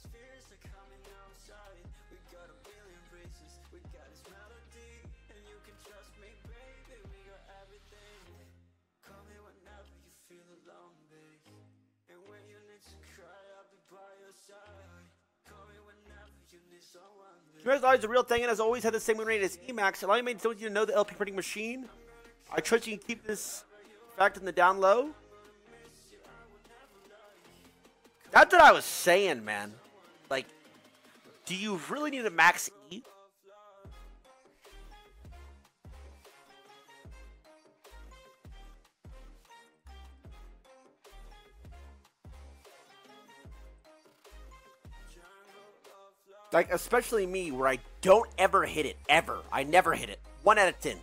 Commercial is a real thing and has always had the same win rate as Emacs. Allowing me to know the LP printing machine. I trust you can keep this fact in the down low. That's what I was saying, man. Like, do you really need a max E? Like, especially me, where I don't ever hit it. Ever. I never hit it. 1 out of 10.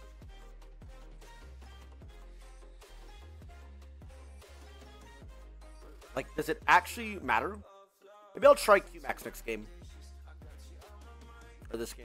Like, does it actually matter? Maybe I'll try QMax next game. Or this game.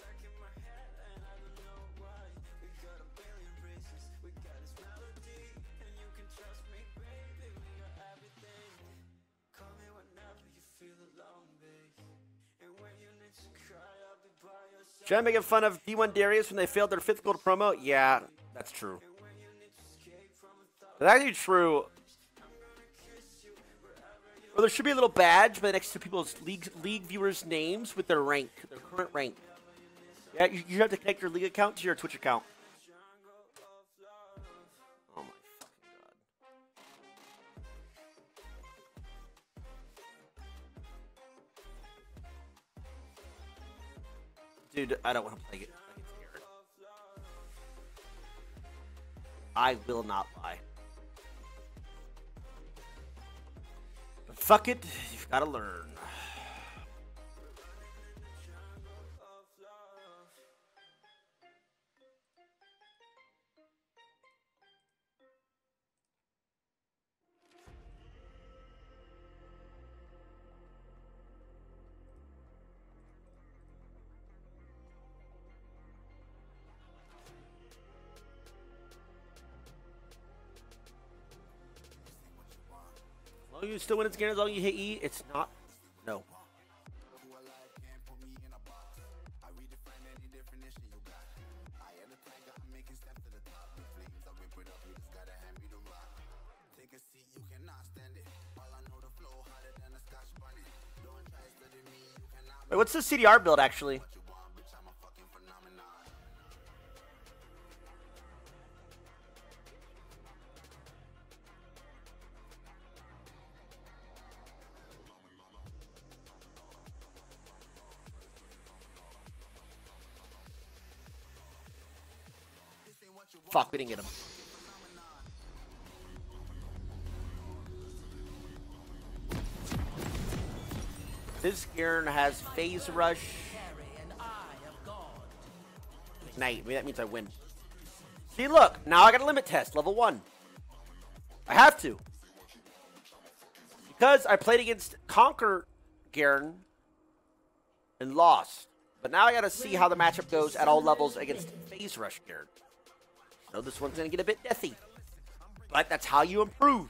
Trying to make fun of D1 Darius when they failed their 5th gold promo? Yeah, that's true. That's actually true. Well, there should be a little badge by next to people's league viewers' names with their rank, their current rank. Yeah, you have to connect your league account to your Twitch account. Oh my fucking god. Dude, I don't want to play it. I will not lie. But fuck it, you've got to learn. Oh, you still win its game as long as you hit E? It's not. No. Wait, what's the CDR build actually? Fuck, we didn't get him. This Garen has phase rush. Ignite. Maybe that means I win. See, look. Now I got a limit test. Level 1. I have to. Because I played against Conquer Garen and lost. But now I got to see how the matchup goes at all levels against phase rush Garen. So this one's going to get a bit deathy. But that's how you improve.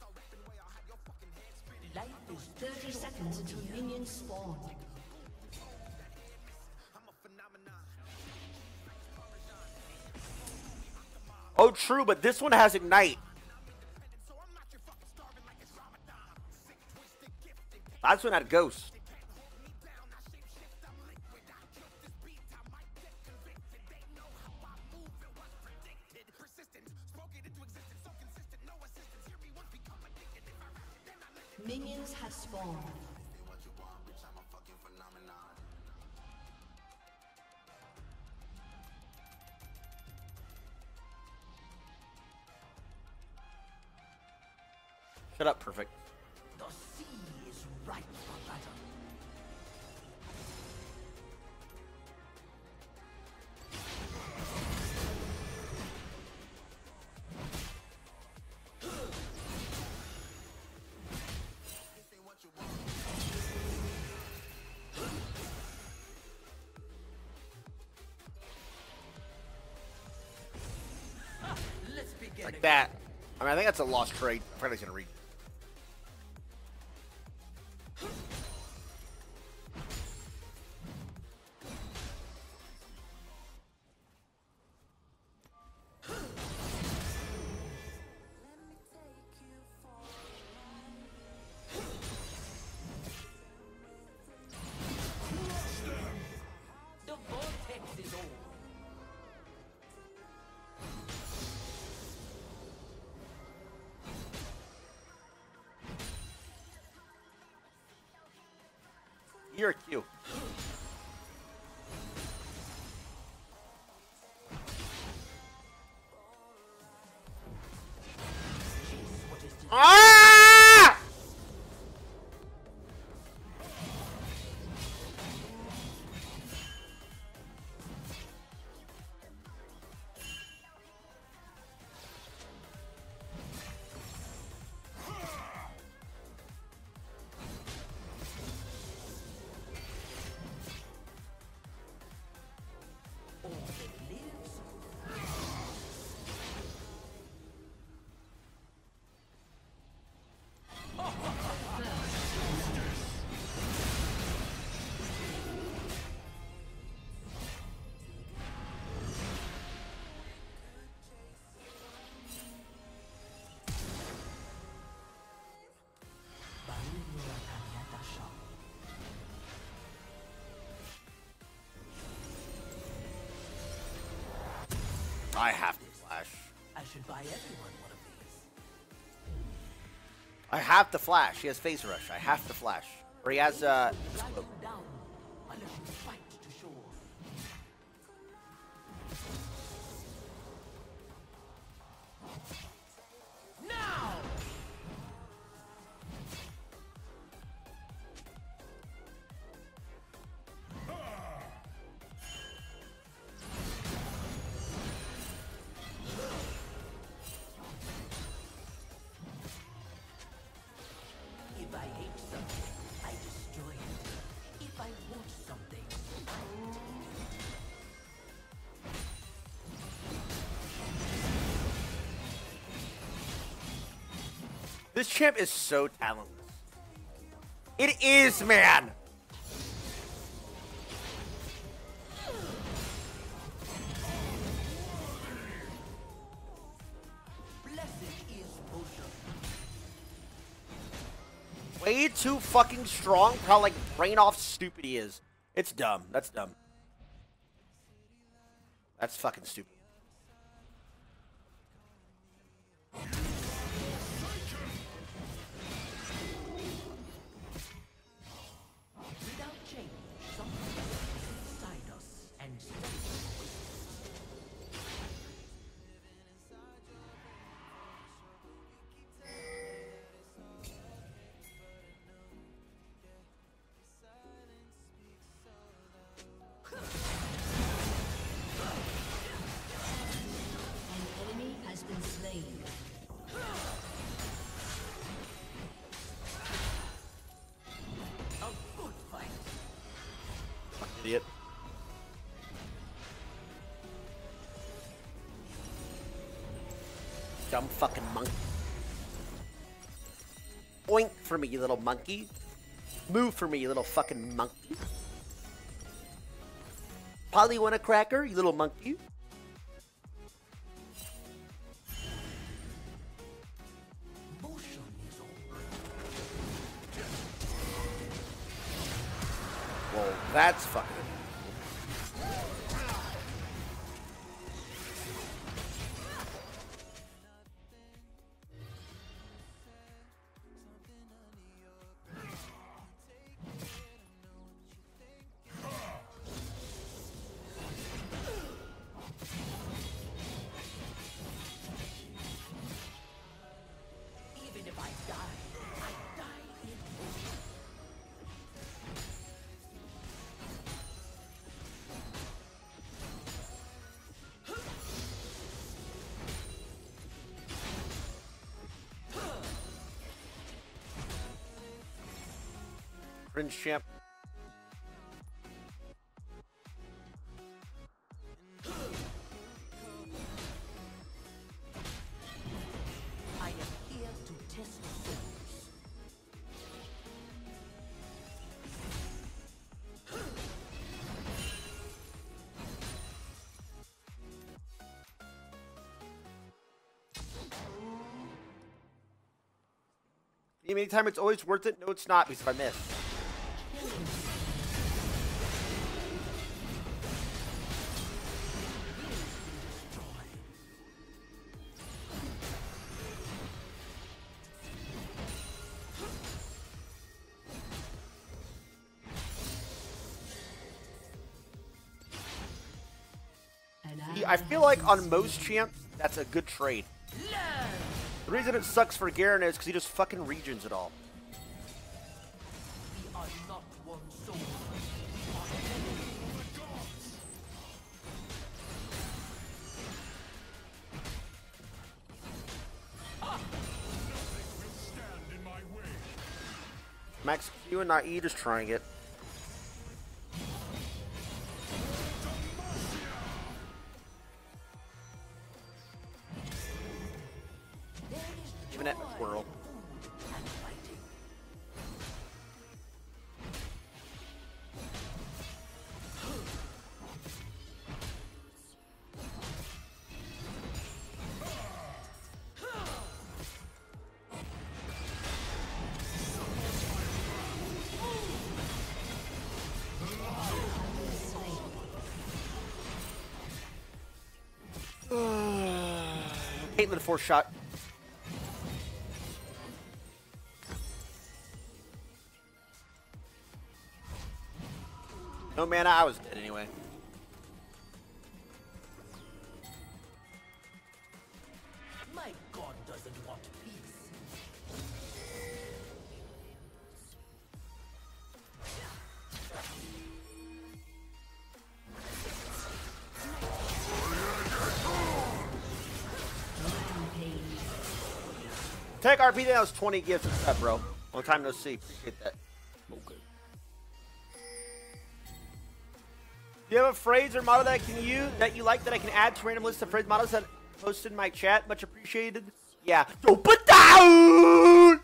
Life is 30 seconds until minions spawn. Oh, true, but this one has Ignite. That's one had Ghost. Minions have spawned. Shut up, perfect. The sea is ripe for battle. Like that. I mean, I think that's a lost trade. I forgot he's going to read. You're a Q. Ah! I have to flash. I should buy everyone one of these. I have to flash. He has phase rush. I have to flash. Or he has Drag them down. I let you fight to shore. Now! If I hate something, I destroy it. If I want something, This champ is so talentless. It is, man. blessed is motion. Way too fucking strong for how, like, brain off stupid he is. It's dumb. That's dumb. That's fucking stupid. Without change, something is inside us and an enemy has been slain. A good fight. Idiot. Dumb fucking monkey. Oink for me, you little monkey. Move for me, you little fucking monkey. Polly want a cracker, you little monkey. Motion is all. Well, that's fucking. Even if I die in motion. Cringe champ. I am here to test souls. Anytime it's always worth it. No, it's not because if I miss. I feel like on most champs, that's a good trade. The reason it sucks for Garen is because he just fucking regions it all. We are not one soul. Max Q and not E just trying it. Giving it a twirl. Caitlyn force shot. No mana, I was dead anyway. My god doesn't want peace. Tech RP, that was 20 gifts and stuff, bro. Long time no see. Appreciate that. Okay. Do you have a phrase or motto that you like that I can add to random list of phrase mottos that I posted in my chat? Much appreciated. Yeah. Don't put down.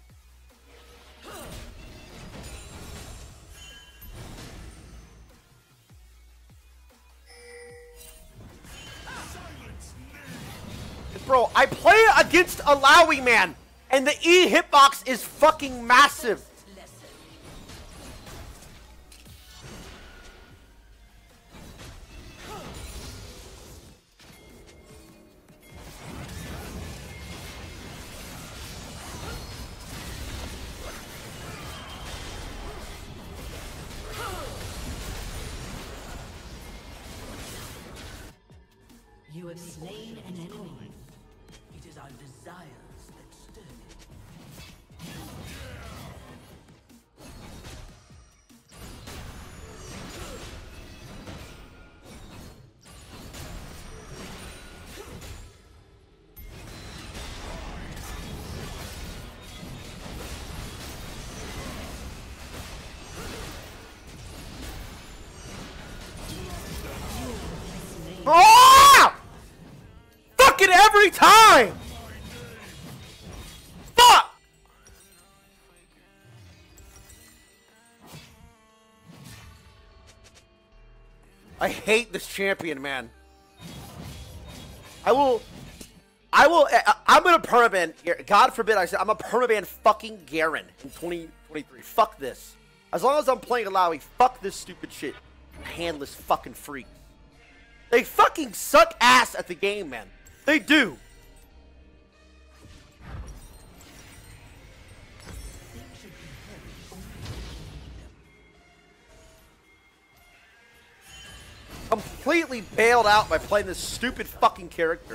Bro, I play against Alawi, man, and the E hitbox is fucking massive. You have slain an enemy. It is our desires that stir it. Oh! Fucking every time! Fuck! I hate this champion, man. I'm gonna permaban, God forbid I said, I'm a permaban fucking Garen in 2023. Fuck this. As long as I'm playing Alawi, fuck this stupid shit. Handless fucking freak. They fucking suck ass at the game, man. They do. Completely bailed out by playing this stupid fucking character.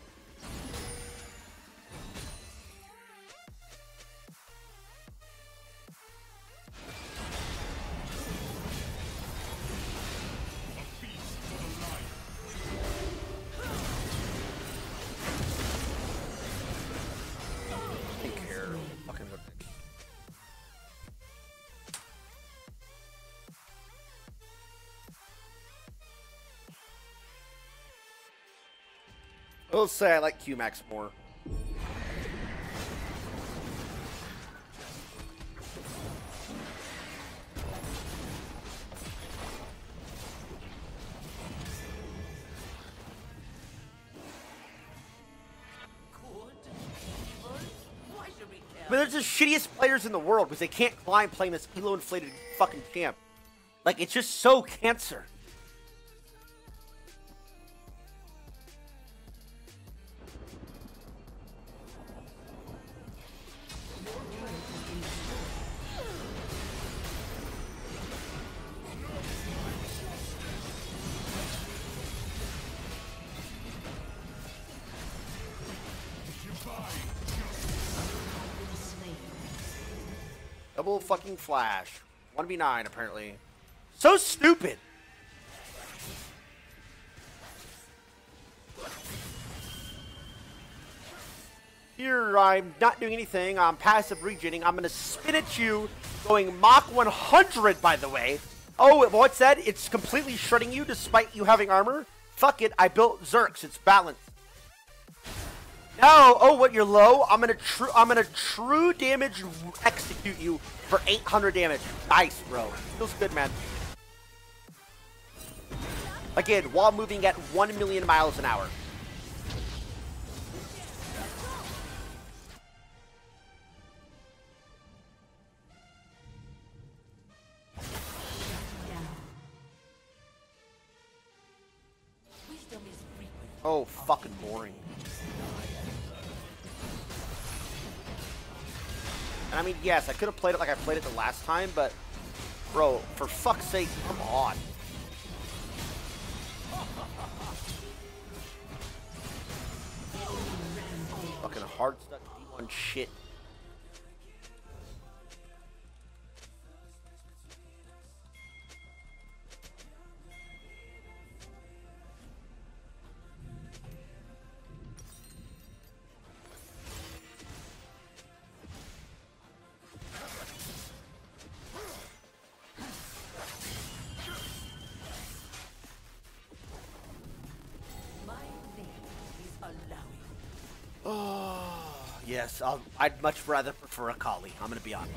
I will say I like QMax more. I mean, they're just shittiest players in the world because they can't climb playing this elo-inflated fucking champ. Like, it's just so cancer. Double fucking flash. 1v9 apparently. So stupid. Here I'm not doing anything. I'm passive regening. I'm gonna spin at you, going Mach 100 by the way. Oh, what's that? It's completely shredding you despite you having armor? Fuck it, I built Zerx. It's balanced. No, oh, what? You're low? I'm gonna true damage execute you for 800 damage. Nice, bro. Feels good, man. Again, while moving at 1 million miles an hour. Oh, fucking boring. And I mean, yes, I could have played it like I played it the last time, but, bro, for fuck's sake, come on. Fucking hard stuck D1 shit. Yes, I'd much rather prefer a Kali. I'm gonna be honest.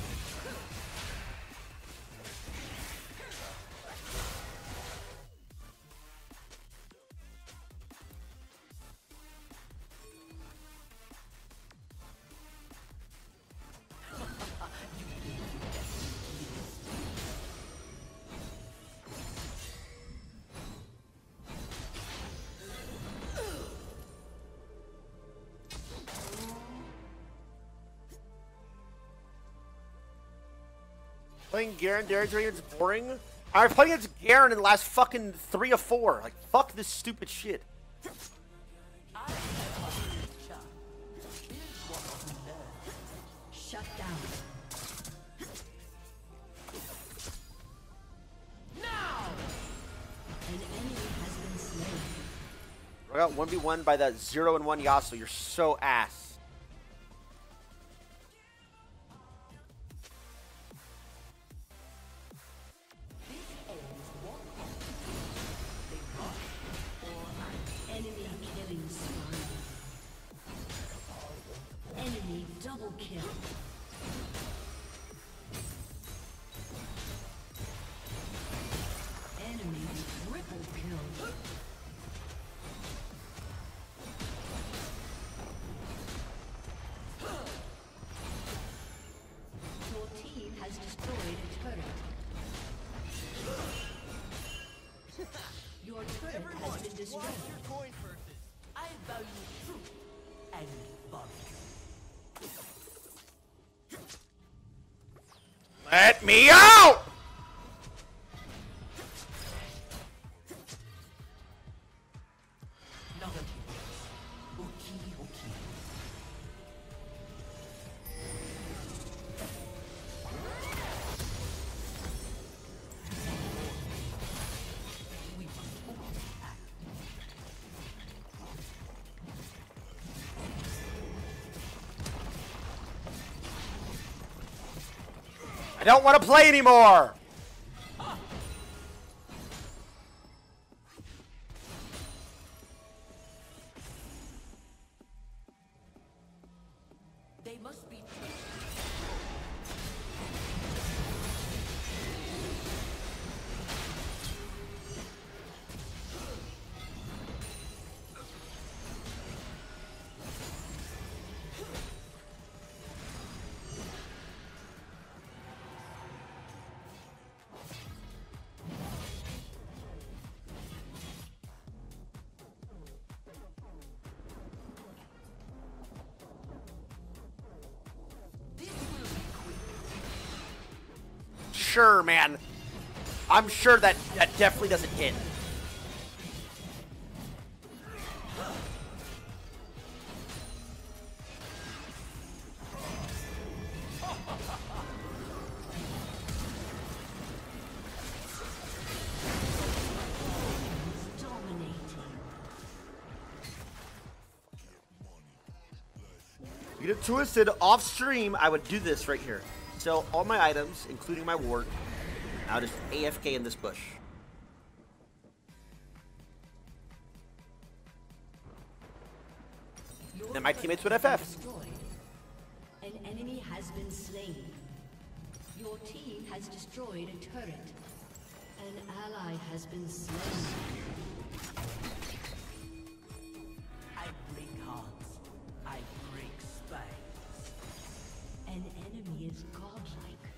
Playing Garen Darius is boring. I was playing against Garen in the last fucking 3 or 4. Like, fuck this stupid shit. Shut down. Now! An enemy has been slain. I got 1v1 by that 0-1 Yasuo. You're so ass. Double kill. Enemy triple kill. Your team has destroyed a turret. Your turret has been destroyed. Your coin purses. I value truth and barbecue. Let me out! I don't want to play anymore! They must be. Sure, man. I'm sure that definitely doesn't hit. Get it twisted. Off stream, I would do this right here. Sell all my items, including my ward. I'll just AFK in this bush. Then my teammates would FF. An enemy has been slain. Your team has destroyed a turret. An ally has been slain. I break hearts. I break spines. An enemy is godlike.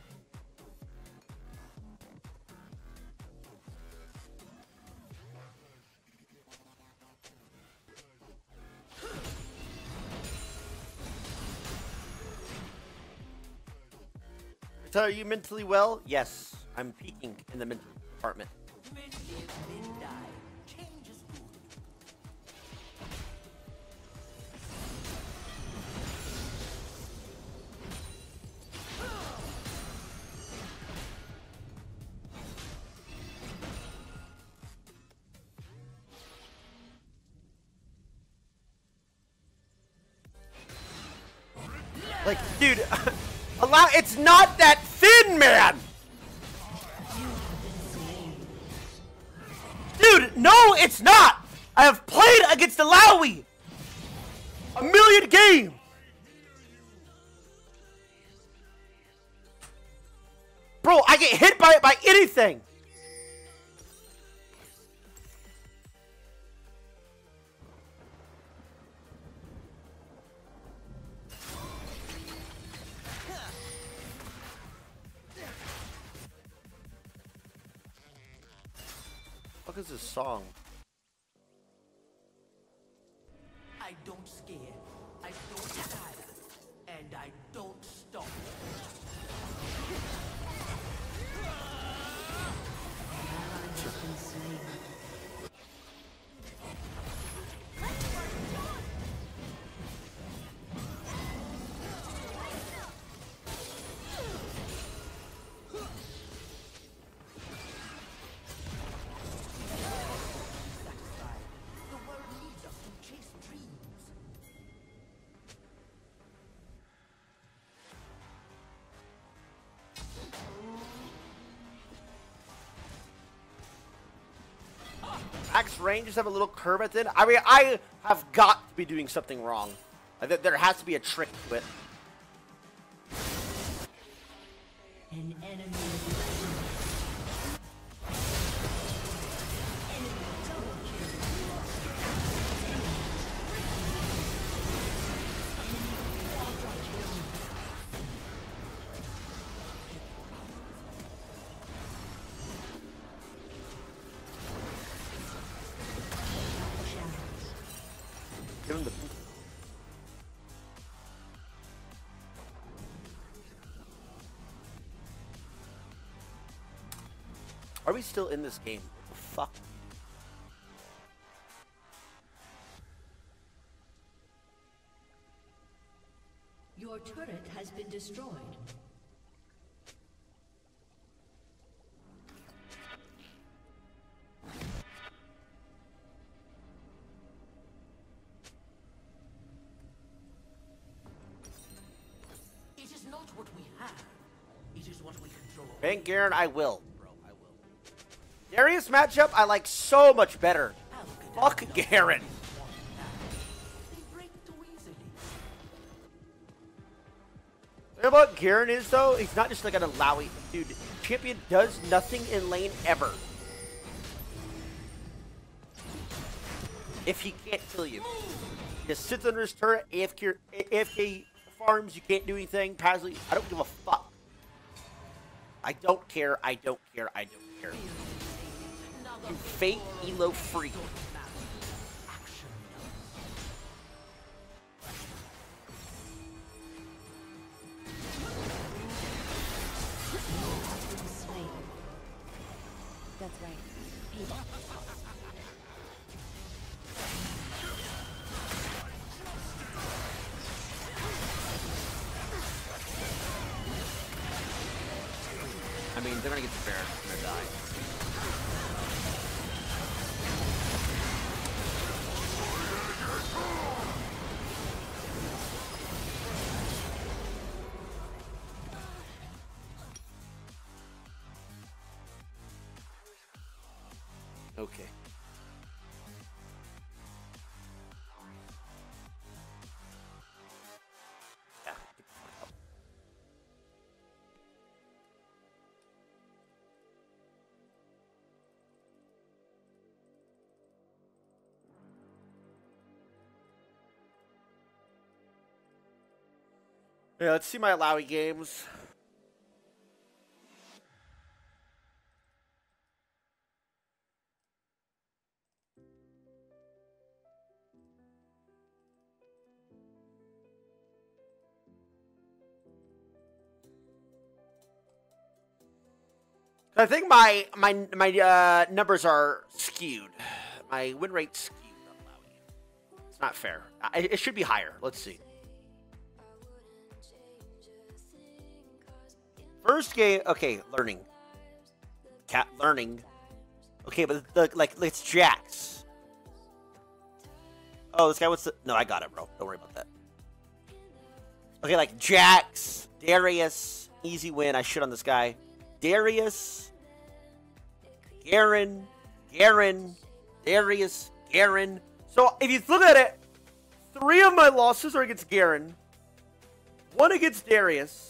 So are you mentally well? Yes, I'm peaking in the mental department. Men live, men die. Change is good. Like, dude, it's not that thin, man! Dude, no, it's not! I have played against Alawi! A million games! Bro, I get hit by it by anything! What is this song? I don't scare. I don't tire. And I don't stop. Ally has been slain. The world needs us to chase dreams. Max ranges have a little curve at the end. I mean, I have got to be doing something wrong. There has to be a trick to it. An enemy is slain. Enemy double kill. Give him the... Are we still in this game? Fuck. Your turret has been destroyed. It is not what we have. It is what we control. Bank Garen, I will. Bro, I will. Darius matchup, I like so much better. Fuck Garen. They break too easily. The thing about Garen is, though, he's not just like an Alawi. Dude, champion does nothing in lane ever. If he can't kill you. He just sits under his turret, AFK farms, you can't do anything. Pasley, I don't give a fuck. I don't care, I don't care, I don't care. You fake elo freak. Slain. That's right. I mean, they're gonna get the bear. They're gonna die. Okay. Yeah. Yeah, let's see my Lowy games. I think my numbers are skewed. My win rate's skewed on Lowy. It's not fair. It should be higher. Let's see. First game, okay, learning. Cat learning. Okay, but it's Jax. Oh, this guy wants to. No, I got it, bro. Don't worry about that. Okay, like Jax, Darius, easy win. I shit on this guy. Darius, Garen, Darius, Garen. So if you look at it, 3 of my losses are against Garen, 1 against Darius,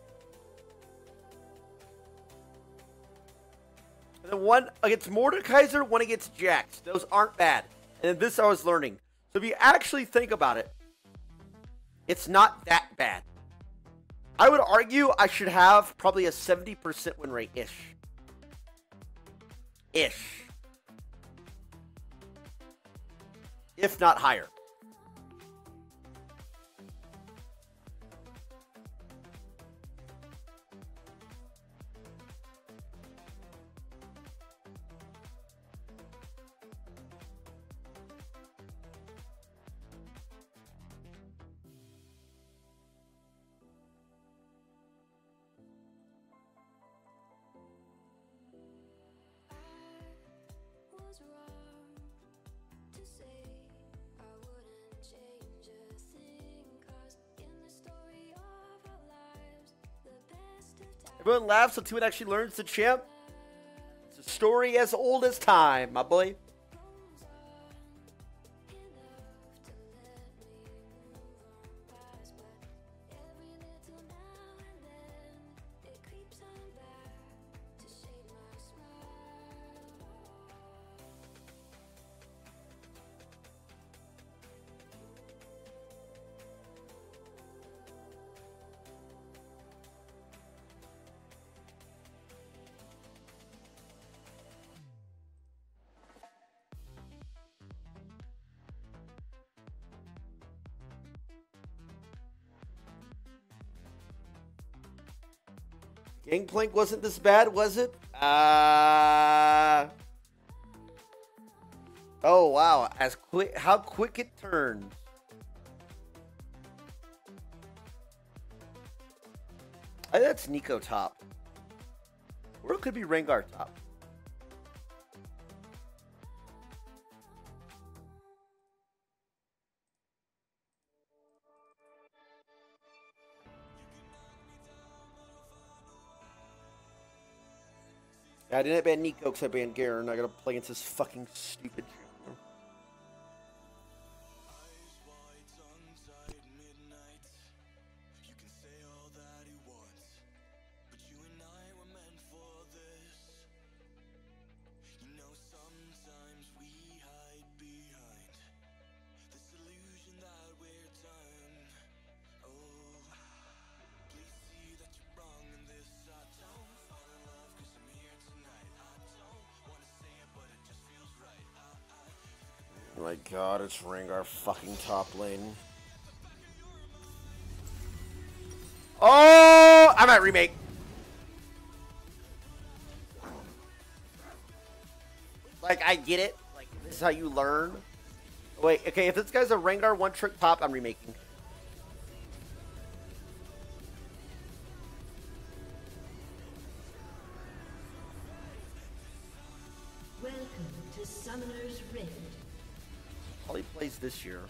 and then 1 against Mordekaiser, 1 against Jax. Those aren't bad. And then this I was learning. So if you actually think about it, it's not that bad. I would argue I should have probably a 70% win rate-ish. If not higher. Everyone laughs until it actually learns the champ. It's a story as old as time, my boy. Gangplank wasn't this bad, was it? Oh wow, how quick it turned. I think that's Nico top. Or it could be Rengar top. I didn't ban Nico because I banned Garen. I gotta play against this fucking stupid shit. Oh my god, it's Rengar fucking top lane. Oh, I'm at remake. Like, I get it. Like, this is how you learn. Wait, okay, if this guy's a Rengar one-trick pop, I'm remaking. Welcome to Summoner's Rift. All he plays this year.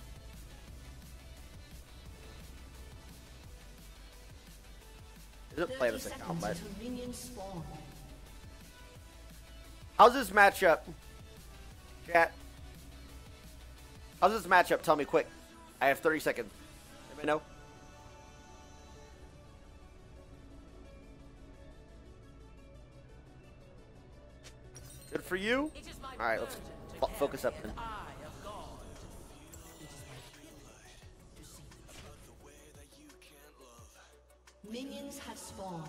He doesn't play this account, but... How's this matchup? Chat. How's this matchup? Tell me quick. I have 30 seconds. Anybody know? Good for you. All right, let's focus up then. Minions have spawned.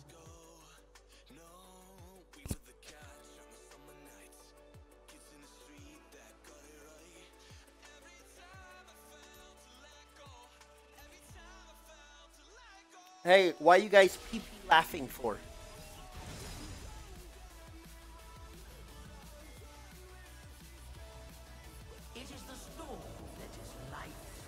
Hey, why you guys pee laughing for? It is the storm that is life.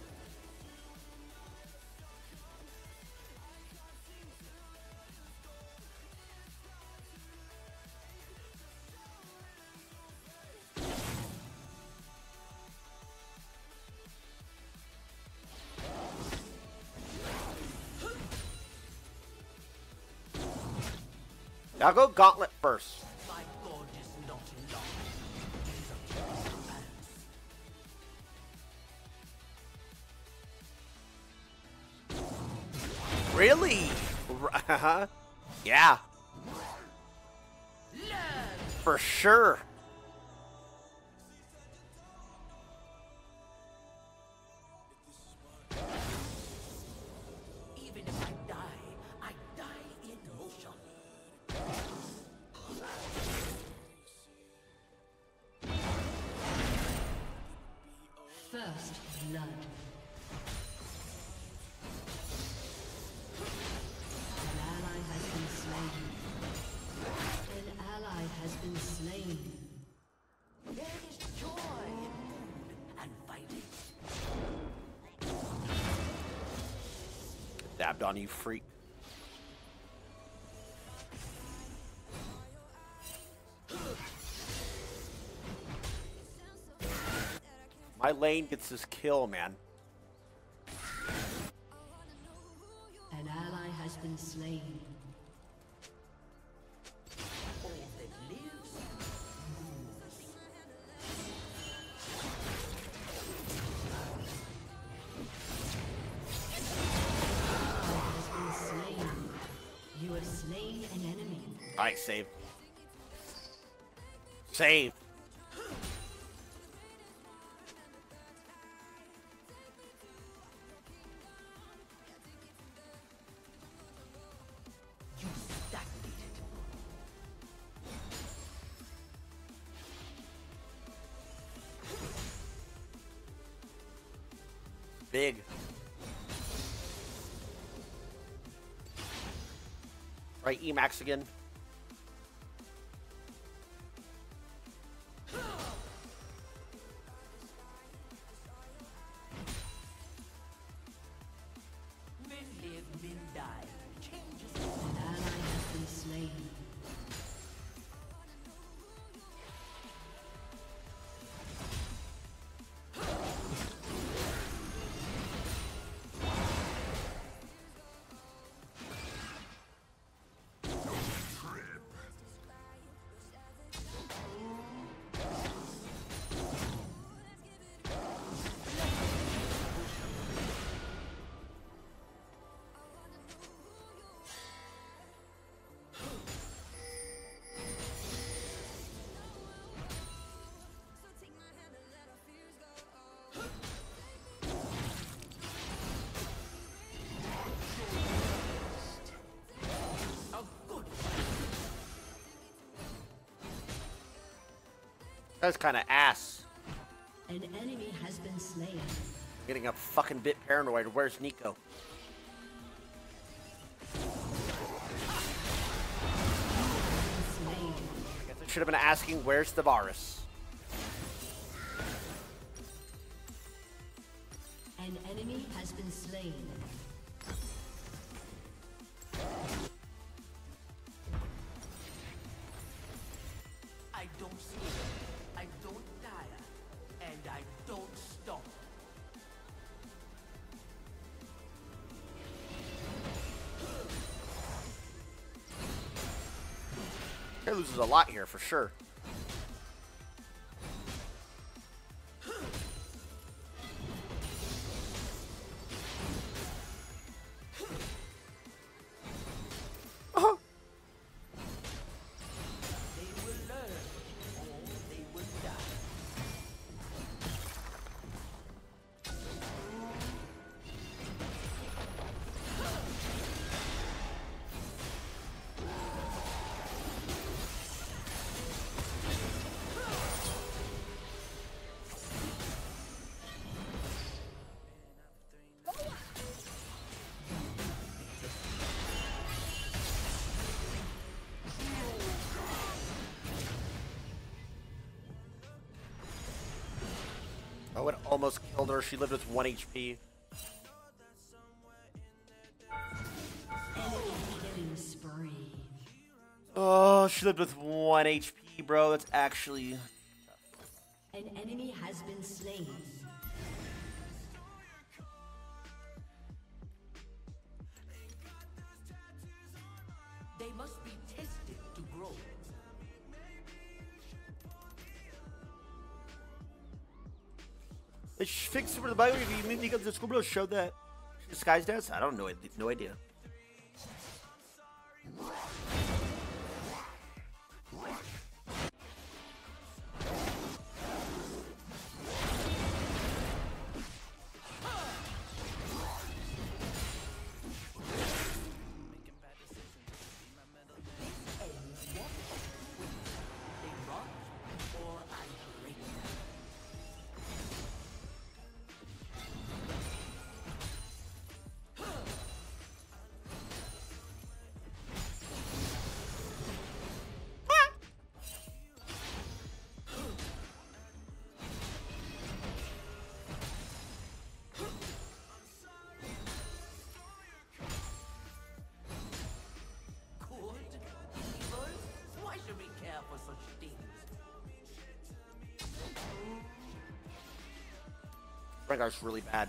I'll go Gauntlet first. My God is not enough. Really? Yeah. For sure. Even if I die in motion. First blood. An ally has been slain. An ally has been slain. There is joy in food and fighting. Dabbed on you, freak. My lane gets this kill, man. An ally has been slain. All that lives. Has been slain. You have slain an enemy. Alright, save. Save. You stagnated. Big. Right, Emax again. Men live, men die. Changes. An ally has been slain. A good That's kind of ass. An enemy has been slain. Getting a fucking bit paranoid. Where's Nico? Slain. I guess I should have been asking, where's the Varus? An enemy has been slain. I don't scare, I don't tire, and I don't stop. He loses a lot here for sure. would almost killed her. She lived with 1 HP. Killing spree. Oh, she lived with 1 HP, bro. That's actually... An enemy has been slain. They must be tested to grow. They fixed Super the Bible. You mean because the school bro showed that disguised as? I don't know. No idea. Rengar's really bad.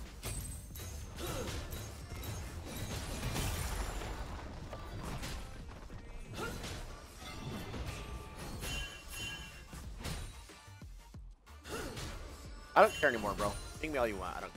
I don't care anymore, bro. Ping me all you want. I don't care.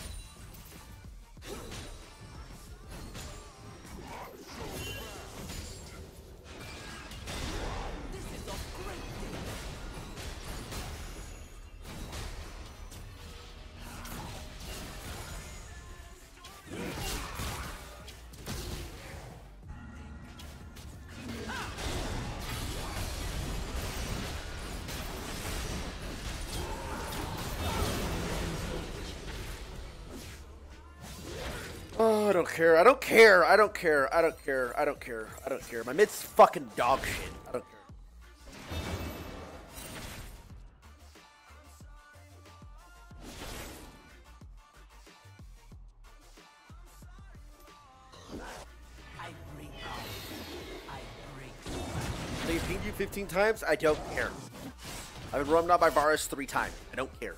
Oh, I don't care. I don't care. I don't care. I don't care. I don't care. I don't care. My mid's fucking dog shit. I don't care. They pinged you 15 times? I don't care. I've been roamed out by Varus 3 times. I don't care.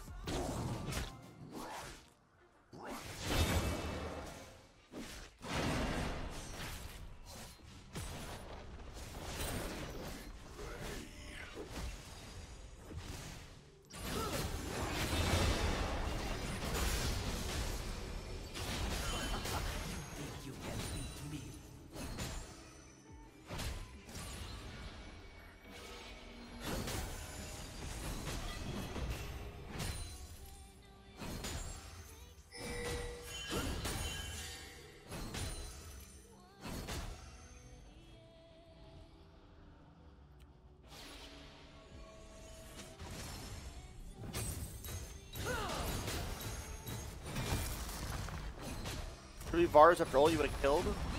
Three Vars after all you would have killed?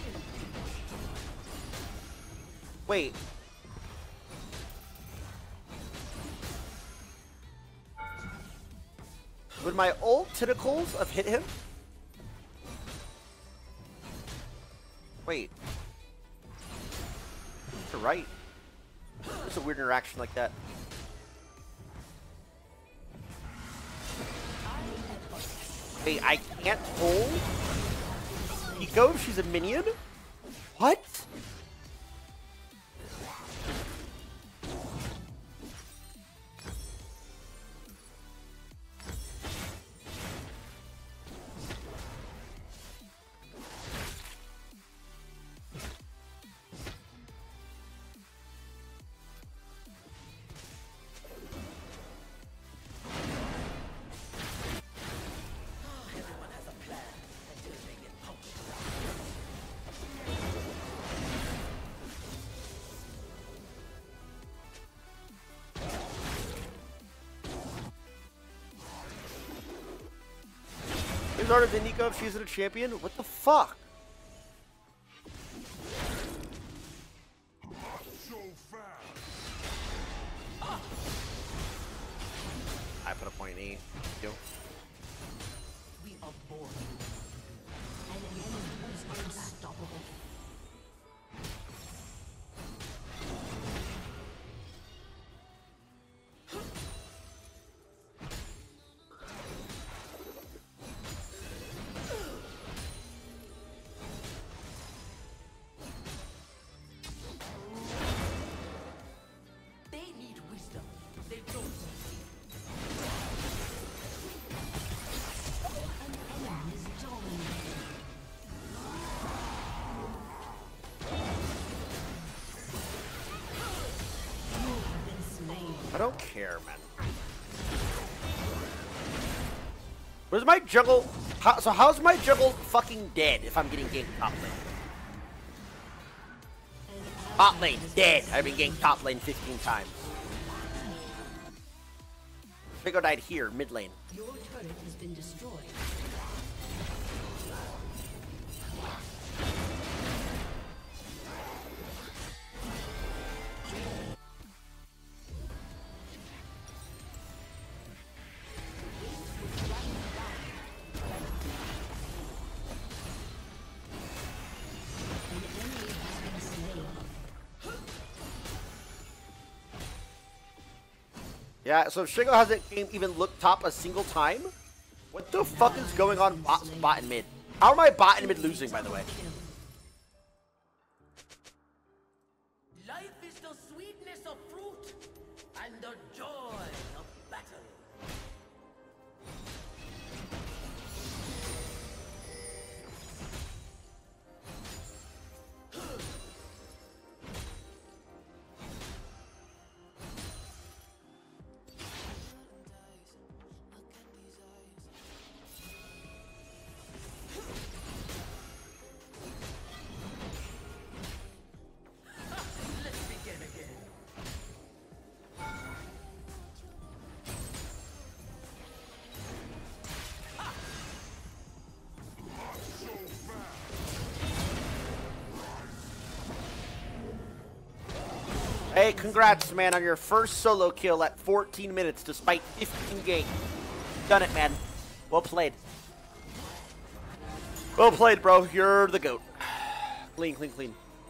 Wait. Would my old tentacles have hit him? Wait. You're right. There's a weird interaction like that. Wait, I can't hold? Eco if she's a minion? What? Here's Art of Indica if she's a champion? What the fuck? I put a point in. me. Thank you. We are born. An enemy is unstoppable. They need wisdom. They don't need An enemy is dominating. You have been slain. I don't care, man. Where's my jungle? So how's my jungle fucking dead if I'm getting ganked top lane? Top lane, dead. I've been ganked top lane 15 times. Vigo died here, mid lane. Your turret has been destroyed. An enemy has been slain. Yeah, so if Shingo hasn't even looked top a single time, what the fuck is going on bot and mid? How are my bot and mid losing, by the way? life is the sweetness of fruit and the joy of battle. Let's begin again. Hey, congrats, man, on your first solo kill at 14 minutes despite 15 games. Done it, man. Well played. Well played, bro. You're the GOAT. Clean, clean, clean.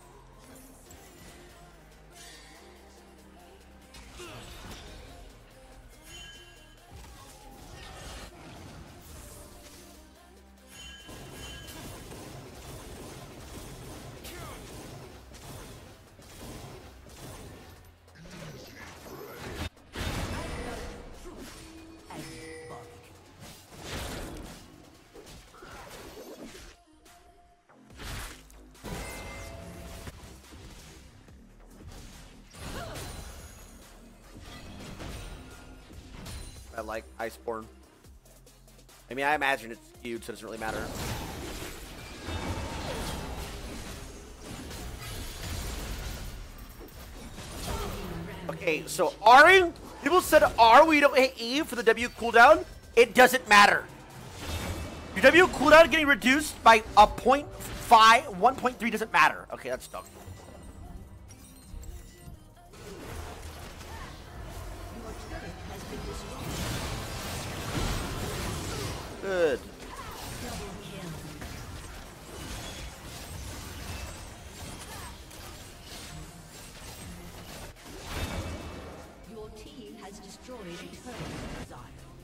And bark. I like Iceborne. I mean, I imagine it's skewed, so it doesn't really matter. Okay, so R-ing, people said R, we don't hit E for the W cooldown. It doesn't matter. Your W cooldown getting reduced by a 0.5, 1.3 doesn't matter. Okay, that's dumb. Your turret has been destroyed. Good. Double kill. Your team has destroyed a turret. Desire.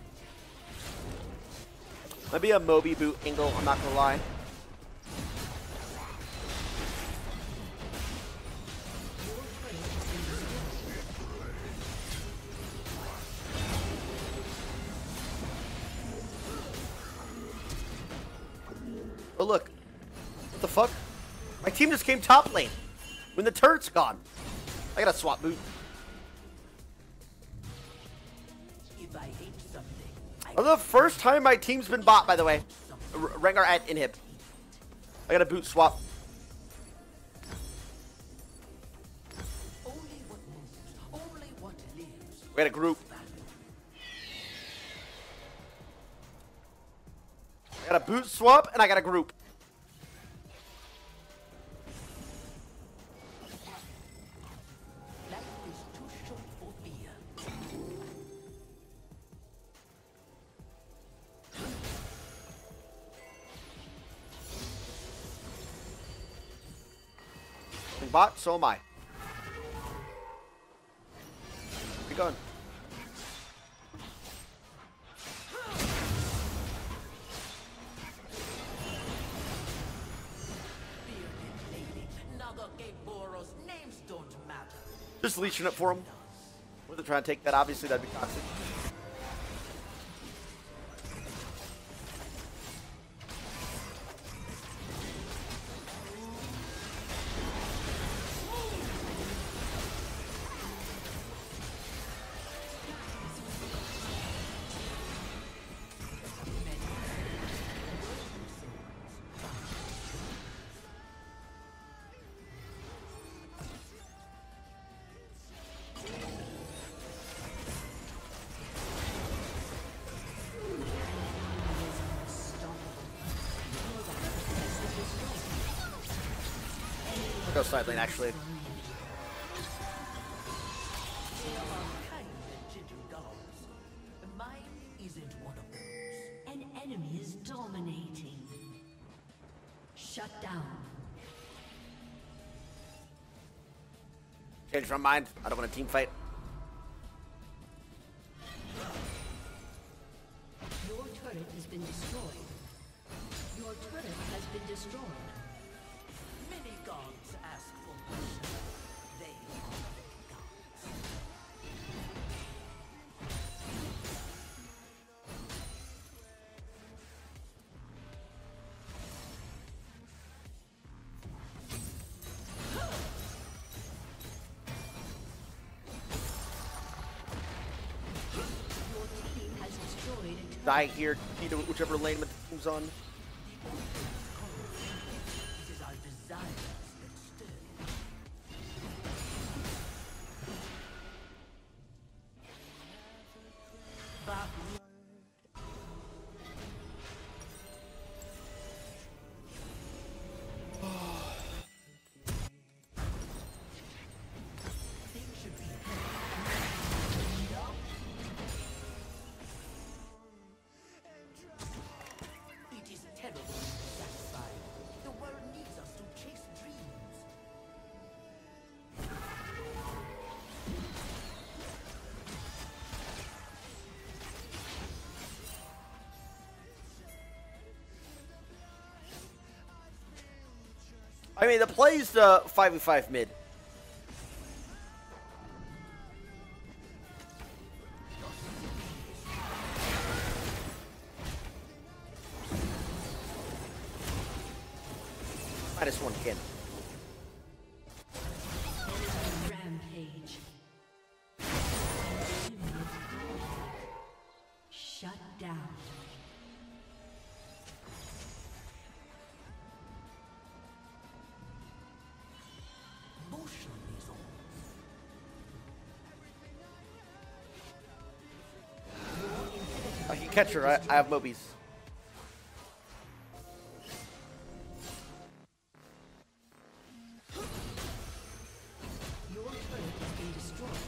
Maybe a Moby boot angle, I'm not gonna lie. Your turret has been destroyed. Oh, look. What the fuck? My team just came top lane when the turret's gone. I gotta swap boot. If I hate something, I Oh, the first time my team's been bought, by the way. Rengar at inhib. I gotta boot swap. only what moves, only what lives. We got a group. I got a boot swap and I got a group. Life is too short for fear. Bot, so am I. Where you going? Names don't matter. Just leeching it for him. Wasn't trying to take that. Obviously, that'd be toxic. Go side lane, actually. They are kind and gentle dogs. Mine isn't one of those. An enemy is dominating. Shut down. Change my mind. I don't want a team fight. Your turret has been destroyed. Your turret has been destroyed. Many gods ask for worship. They are the gods. Your team has destroyed a turret. Die here. Either whichever lane the team's on. It is our desires that stir. Baku. Things should be It is terrible to be satisfied. The world needs us to chase dreams. I mean, the play's the 5v5 mid. -1 kin. Rampage. Shut down. Bullshit is all. I can catch her. I have Mobies. Your turret has been destroyed.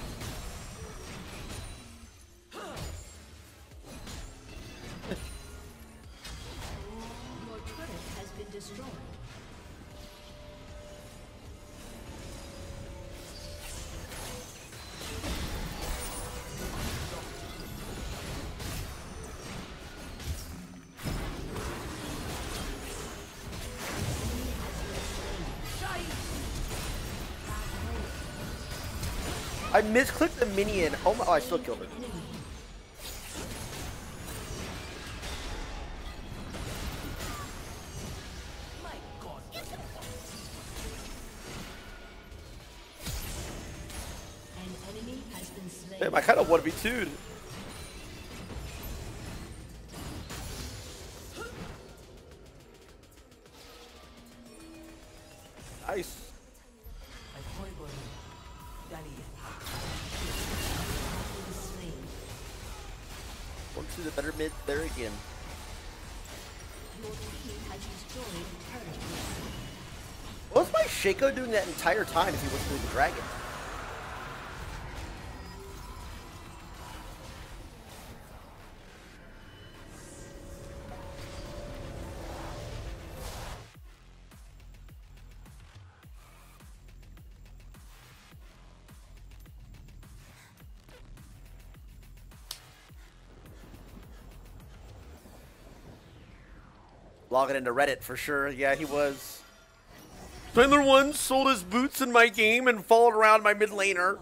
Your turret has been destroyed. I misclicked the minion. Oh my! Oh, I still killed her. My God. An enemy has been slain. Damn, I kind of want to be 2'd. Nice. One to the better mid there again. Your team has destroyed a turret. What was my Shaco doing that entire time if he wasn't doing the dragon? Logging into Reddit for sure. Yeah, he was. Tyler 1 sold his boots in my game and followed around my mid laner.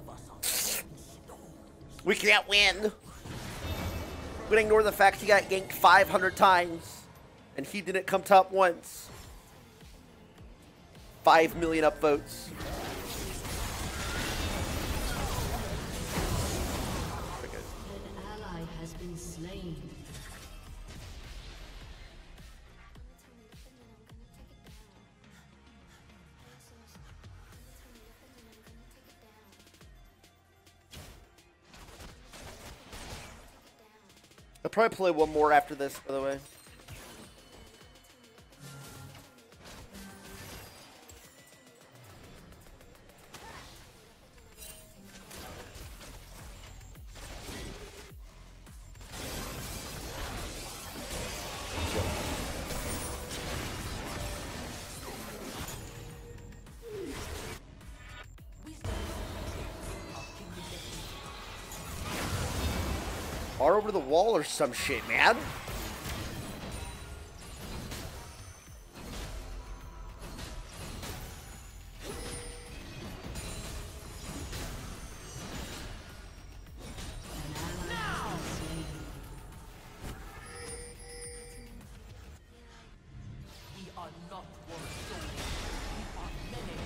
We can't win. We can ignore the fact he got ganked 500 times and he didn't come top once. 5 million upvotes. An ally has been slain. I'll probably play one more after this, by the way. Are over the wall or some shit, man. We are not one soul. We are many.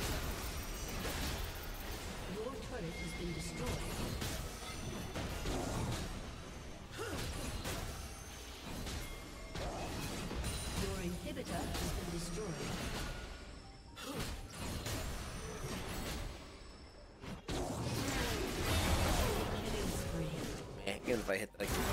Your turret has been destroyed. Your inhibitor has been destroyed. Killing spree. Man, even if I hit that again.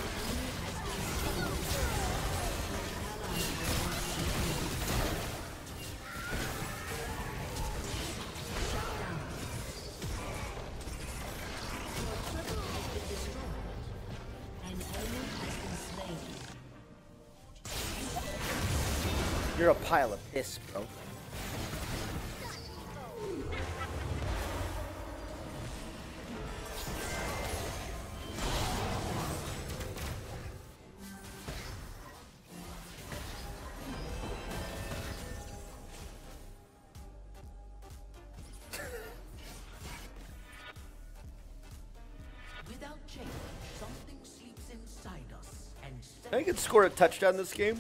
You're a pile of piss, bro. Without change, something sleeps inside us and I could score a touchdown this game.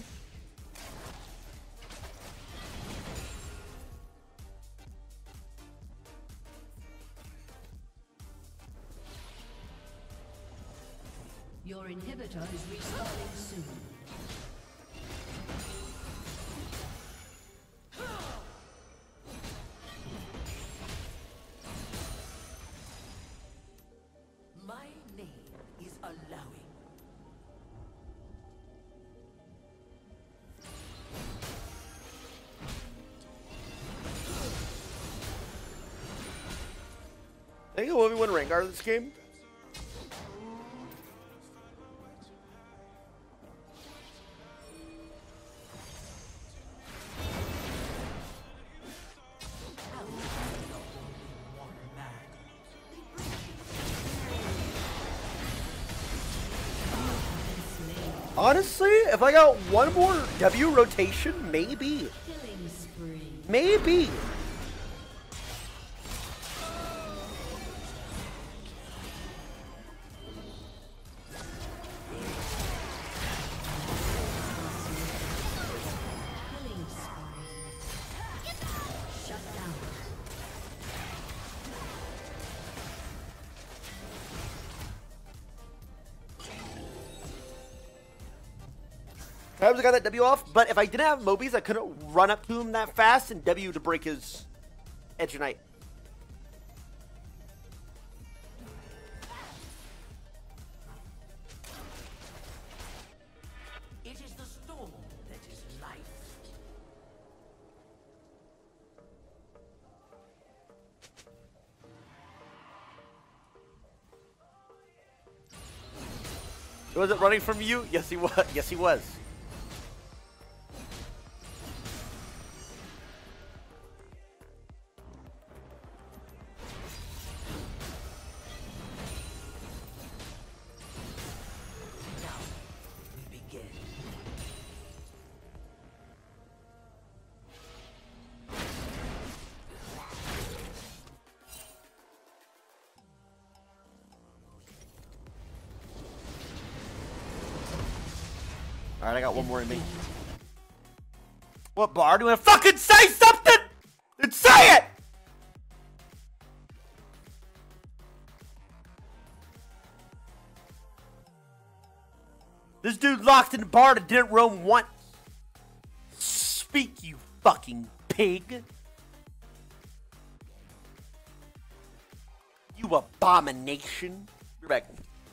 Your inhibitor is respawning soon. my name is allowing. I think will everyone Rengar this game. Honestly, if I got one more W rotation, maybe. Killing spree. Maybe. Killing spree. Shut down. I was got that W off, but if I didn't have Mobies, I couldn't run up to him that fast and W to break his Edge of Night. It is the storm that is life. Was it running from you? Yes, he was. Yes, he was. Now we begin. Alright, I got one more in me. What, Bar? Do I fucking say something? Then say it! This dude locked in the bar that didn't roam once. Speak, you fucking pig. You abomination. You're back.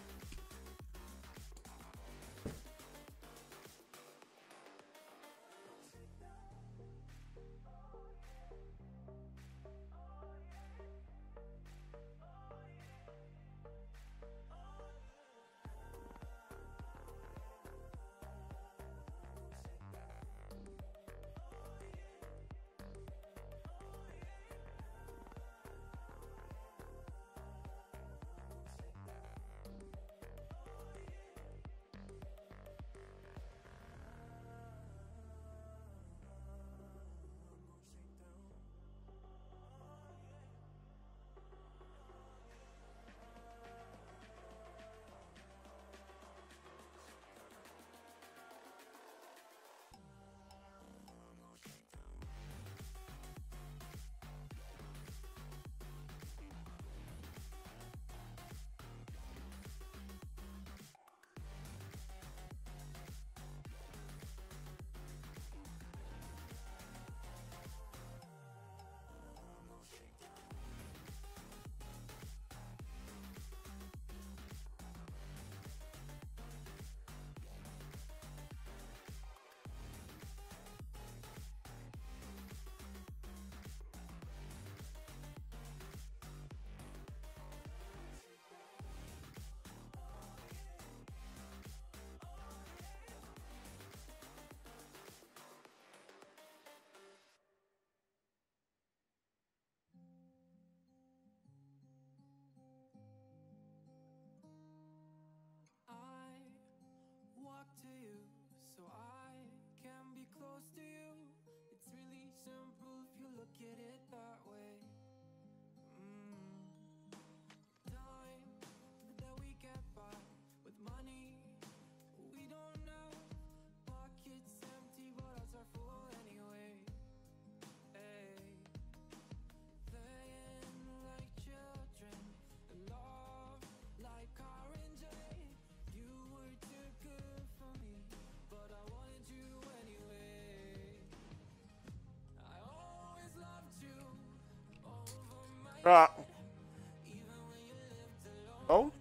Oh?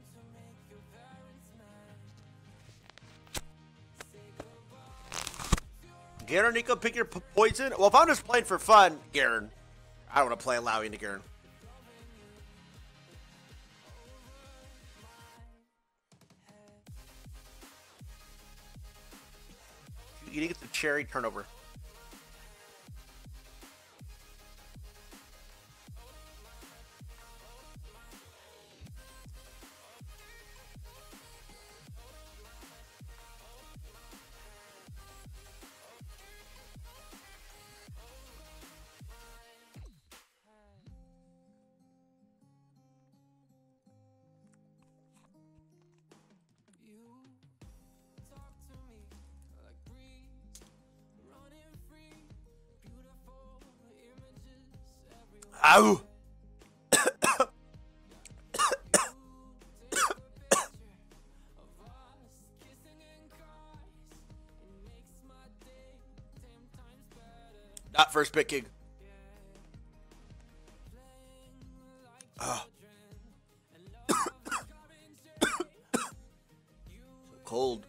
Garen, Nico, pick your poison. Well, if I'm just playing for fun, Garen. I don't want to play Lowy into Garen. You need to get the cherry turnover. Ow! Not first pick, King. So cold.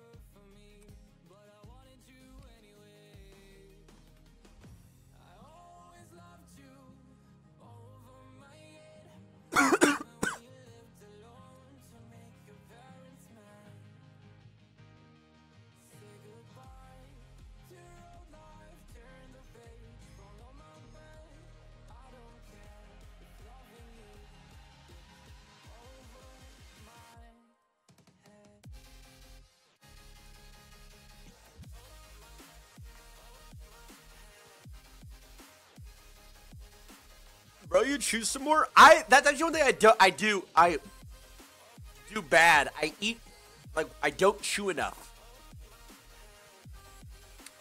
Bro, you choose some more? That's actually one thing I do bad. I eat, like, I don't chew enough.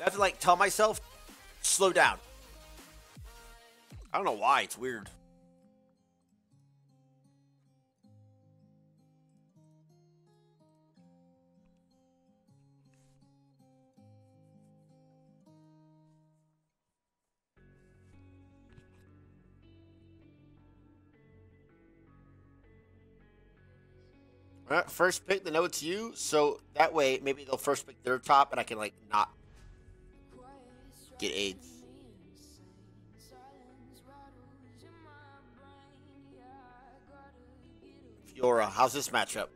I have to like tell myself, slow down. I don't know why. It's weird. All right, first pick, the know it's you, so that way maybe they'll first pick their top and I can like not get AIDS. Fiora, how's this matchup?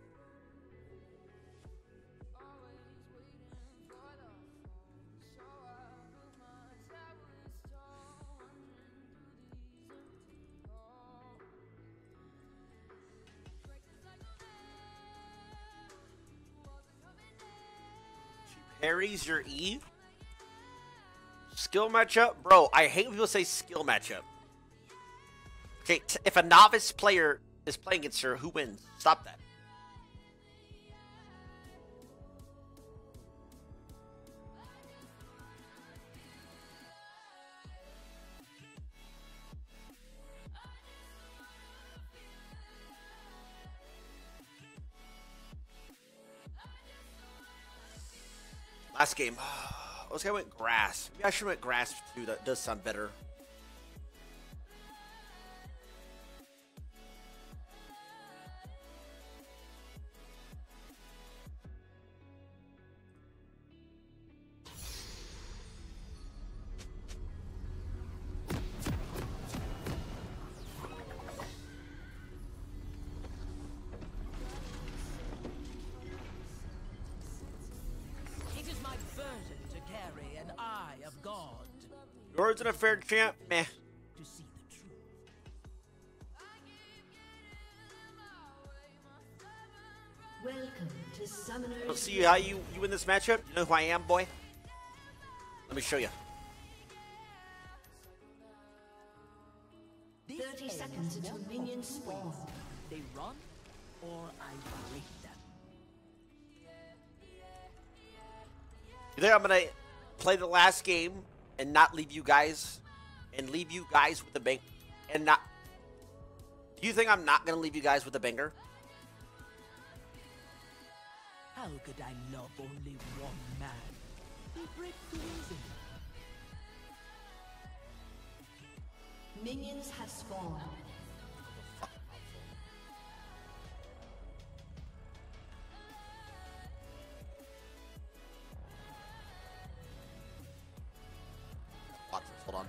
Parries your E. Skill matchup? Bro, I hate when people say skill matchup. Okay, if a novice player is playing against her, who wins? Stop that. Last game. I was gonna went grass. Maybe I should have went grass too. That does sound better. Yours in a fair champ? Meh. To see the truth. Welcome to Summoner's Let's see how you win this matchup. You know who I am, boy? Let me show you. 30 seconds until minions spawn. They run, or I break them. You think I'm gonna play the last game and not leave you guys, and leave you guys with a bang, and not? Do you think I'm not gonna leave you guys with a banger? How could I love only one man? They break the reason. Minions have spawned. Watch this, hold on.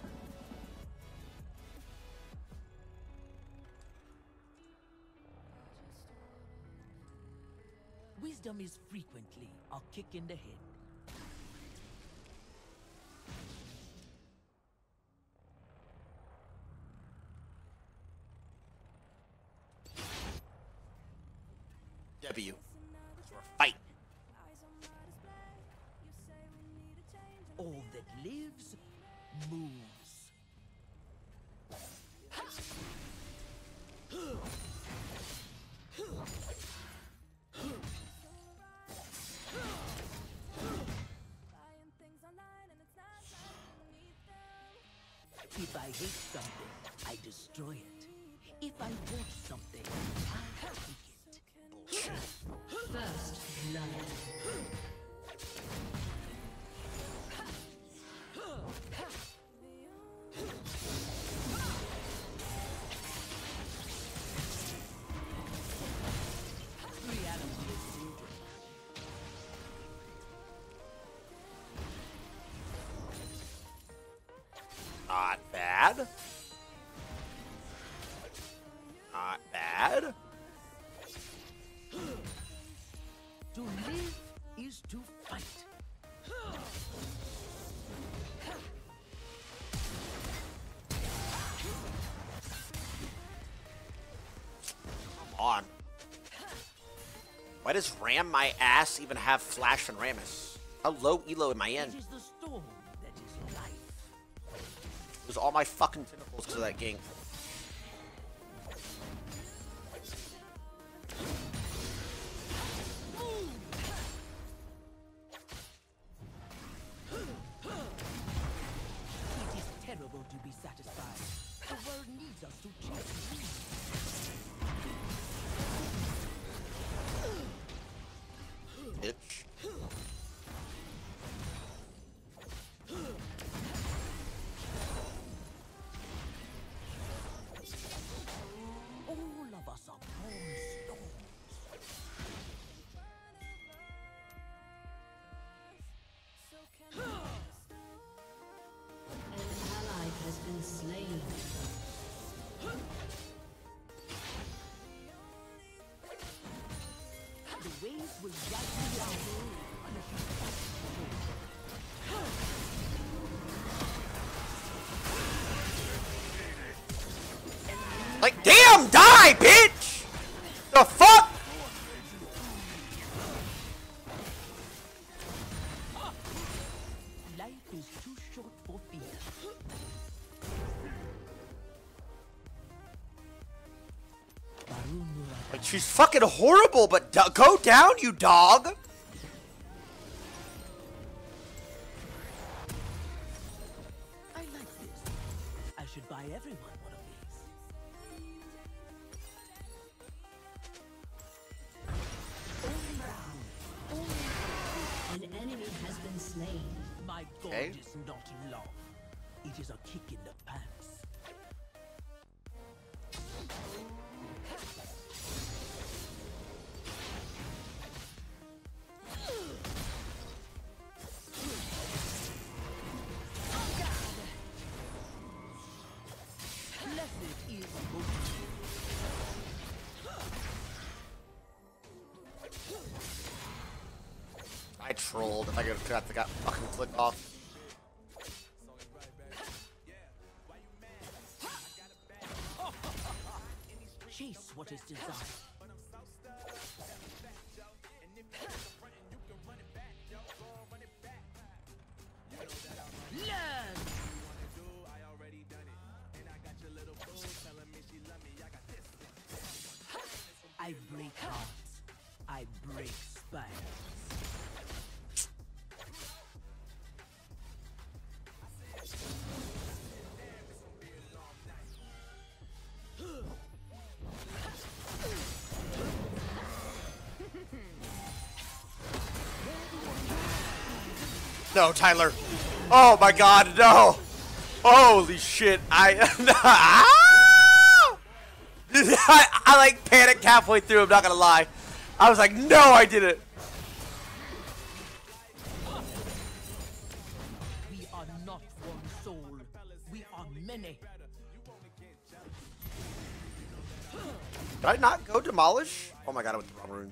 Wisdom is frequently a kick in the head. W. Fight. All that lives moves. If I hate something, I destroy it. If I want something, I take it. First blood. Not bad. Not bad. To live is to fight. Come on. Why does Ram my ass even have Flash and Rammus? How low elo am I in? It is the storm that is life. Lose all my fucking tentacles because of that gank. struggle to be satisfied. The world needs us to chase dreams. Bitch. All of us are born stones. An ally has been slain. The waves will guide me down. Like, damn, die, bitch! The fuck? Life is too short for fear. Like, she's fucking horrible, but go down, you dog! I like this. I should buy everyone one of these. An enemy has been slain. My god Okay. is not love. It is a kick in the pants. Blessed is Motion. I trolled. If I could have got that fucking click off. Chase what is desired. Learn! I break hearts. I break spines. No, Tyler. Oh my god, no. Holy shit. I like panicked halfway through, I'm not gonna lie. I was like, no, I didn't. We are not one soul. We are many. Did I not go demolish? Oh my god, I went the wrong runes.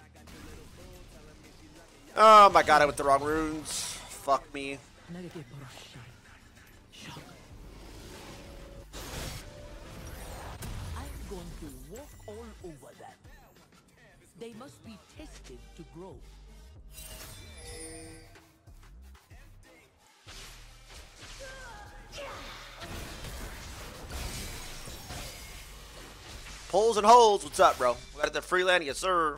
Oh my god, I went the wrong runes. Fuck me. I'm going to walk all over them. They must be tested to grow. Poles and holes, what's up, bro? We got it the Freeland, yes sir.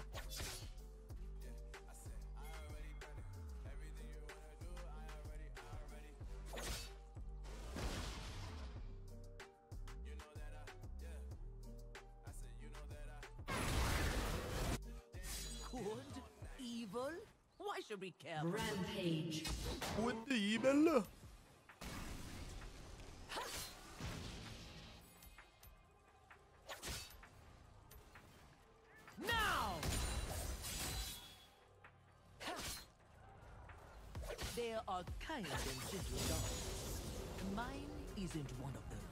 Good? Evil? Why should we care? Rampage. With the email. Now! There are kind and gentle dogs. Mine isn't one of those.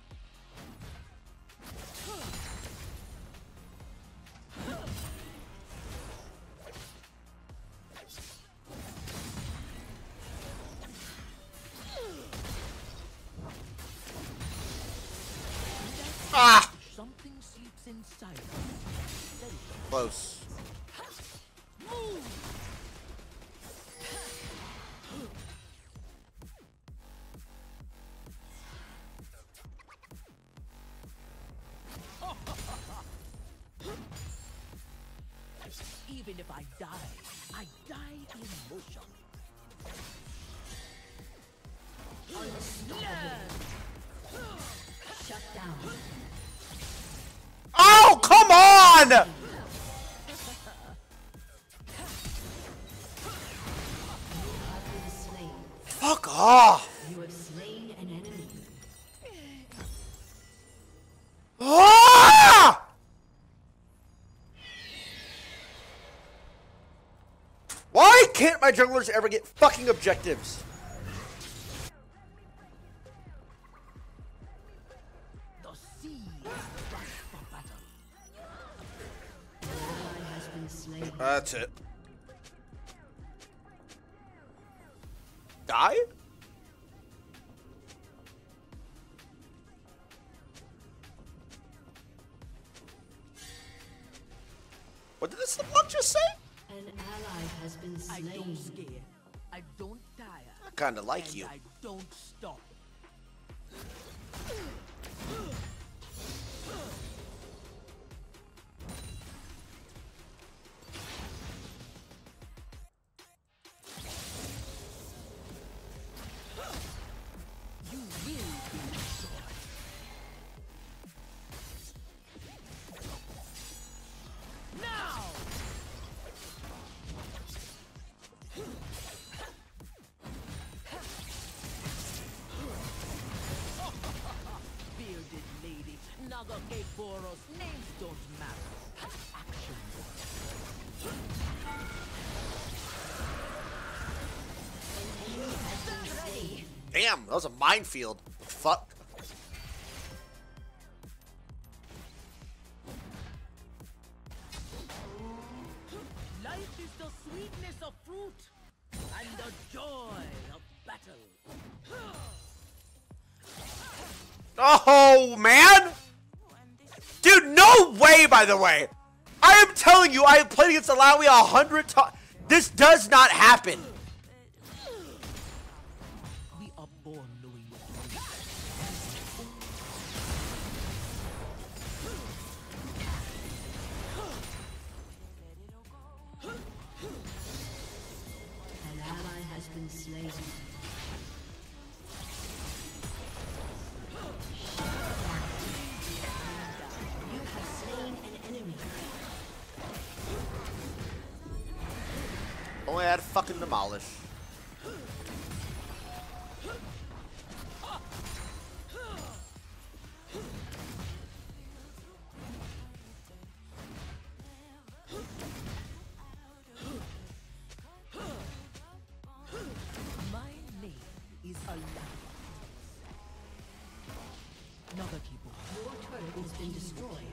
Ah! Something sleeps inside us. Let it Close. move! Even if I die in motion. Learn! down. Oh, come on! You have been slain. Fuck off! You have slain an enemy. Ah! Why can't my junglers ever get fucking objectives? The sea rush for battle. An ally has been slain. That's it. Die? What did this LeBlanc just say? An ally has been I slain. don't scare. I don't tire. I kinda like and you. I don't stop. You will be destroyed. Now! Bearded lady, Nagake Boros, names don't matter. Actions. Damn, that was a minefield. Fuck. Life is the sweetness of fruit and the joy of battle. Oh, man! Dude, no way, by the way! I am telling you, I have played against Alawi 100 times. This does not happen. We are born knowing what An ally has been slain. You have slain an enemy. Only had fucking demolish. my name is Allah. Nagaki Boros. Your turret has been destroyed.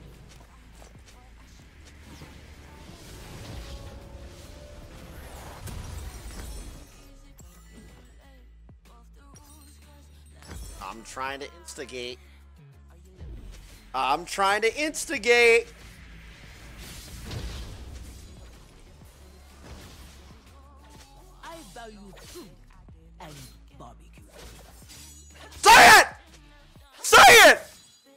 I'm trying to instigate. I'm trying to instigate. I value truth and barbecue. Say it! Say it!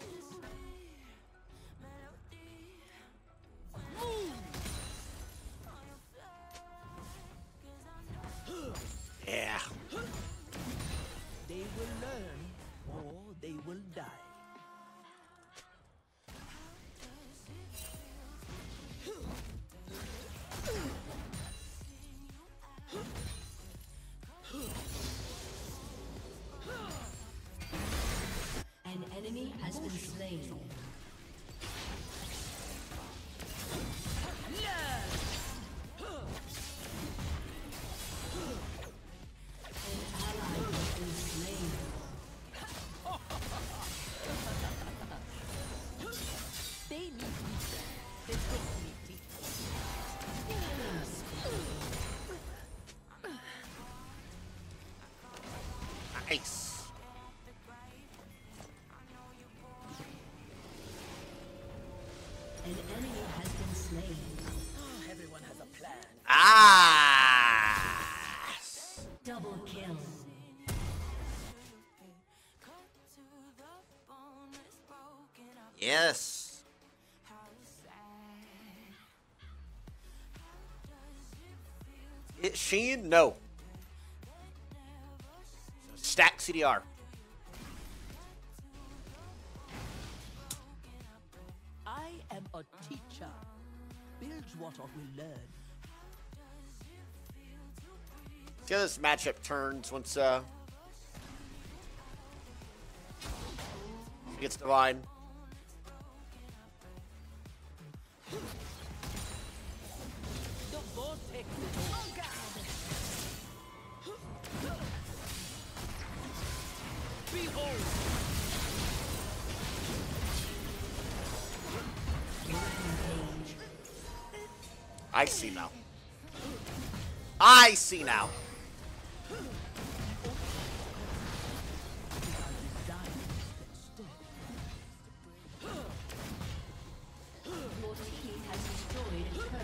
Yeah. They will learn or they will die. An enemy has been slain. An ally has been slain. They need teeth. They don't need teeth. Nice. An enemy has been slain. Everyone has a plan. Ah. Double kill. Yes. Sheen? No. Stack CDR. A teacher builds what I will learn. See how this matchup turns once he gets divine. The vortex is oh God. Behold. I see now. I see now. Your team has destroyed a turret.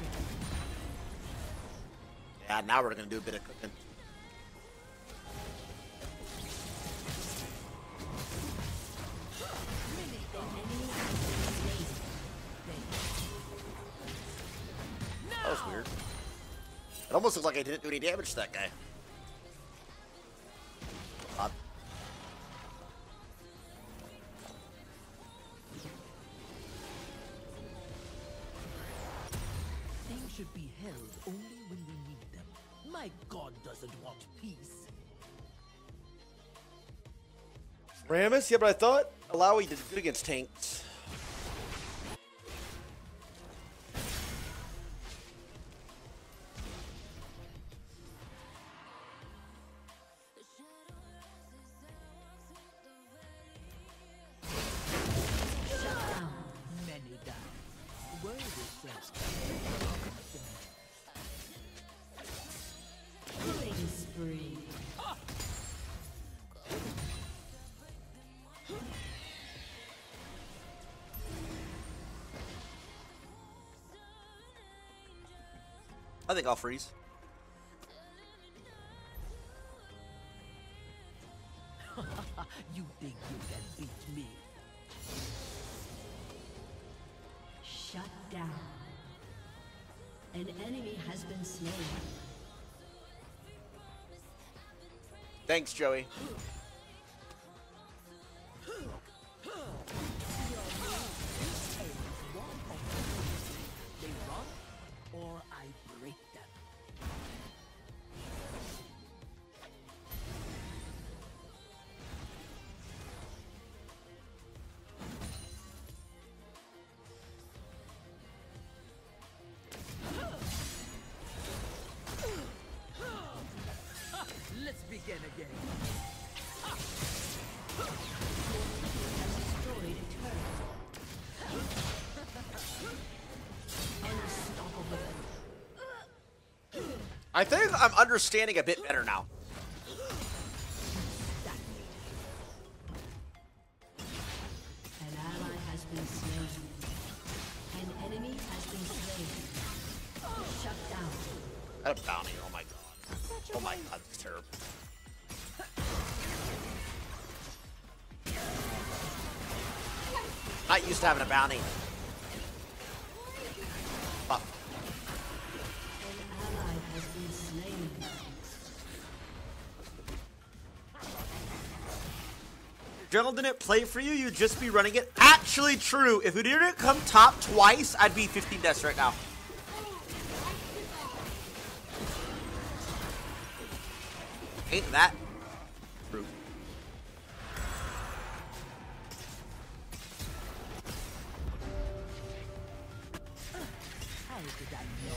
Yeah, now we're gonna do a bit of cooking. That was weird. It almost looks like I didn't do any damage to that guy. Things should be held only when we need them. My god doesn't want peace. Rammus? Yeah, but I thought Alawi did good against tanks. Many die. Word is just Killing spree. I think I'll freeze. You think you can beat me? Shut down. An enemy has been slain. Thanks, Joey. They run, or I break them. Let's begin again. Destroyed a turret. Unstoppable. I think I'm understanding a bit better now. An ally has been slain. An enemy has been slain. Shut down. A bounty, oh my god. Oh my god, that's terrible. Not used to having a bounty. Fuck. An ally has been slain. General didn't play for you, you'd just be running it. Actually true. If it didn't come top twice, I'd be 15 deaths right now. Ain't that true? How did I know?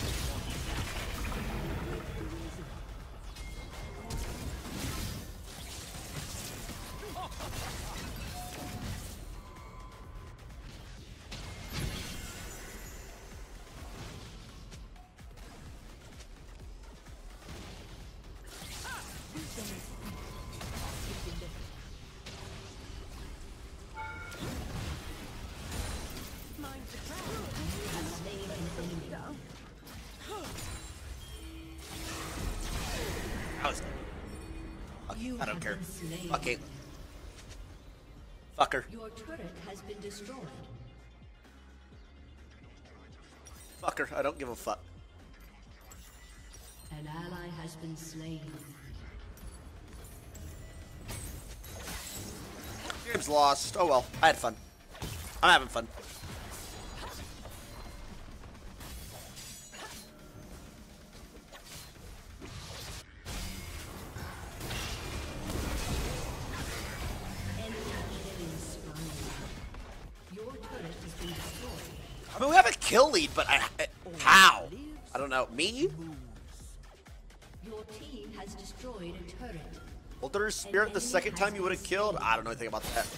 I was You I don't have care. been slain. Fuck it. Fucker. Your turret has been destroyed. Fucker. I don't give a fuck. An ally has been slain. Game's lost. Oh well. I had fun. I'm having fun. I mean, we have a kill lead, but how? I don't know. Me? Your team has destroyed a turret. Wilder's Spirit the second time you would have killed? I don't know anything about that.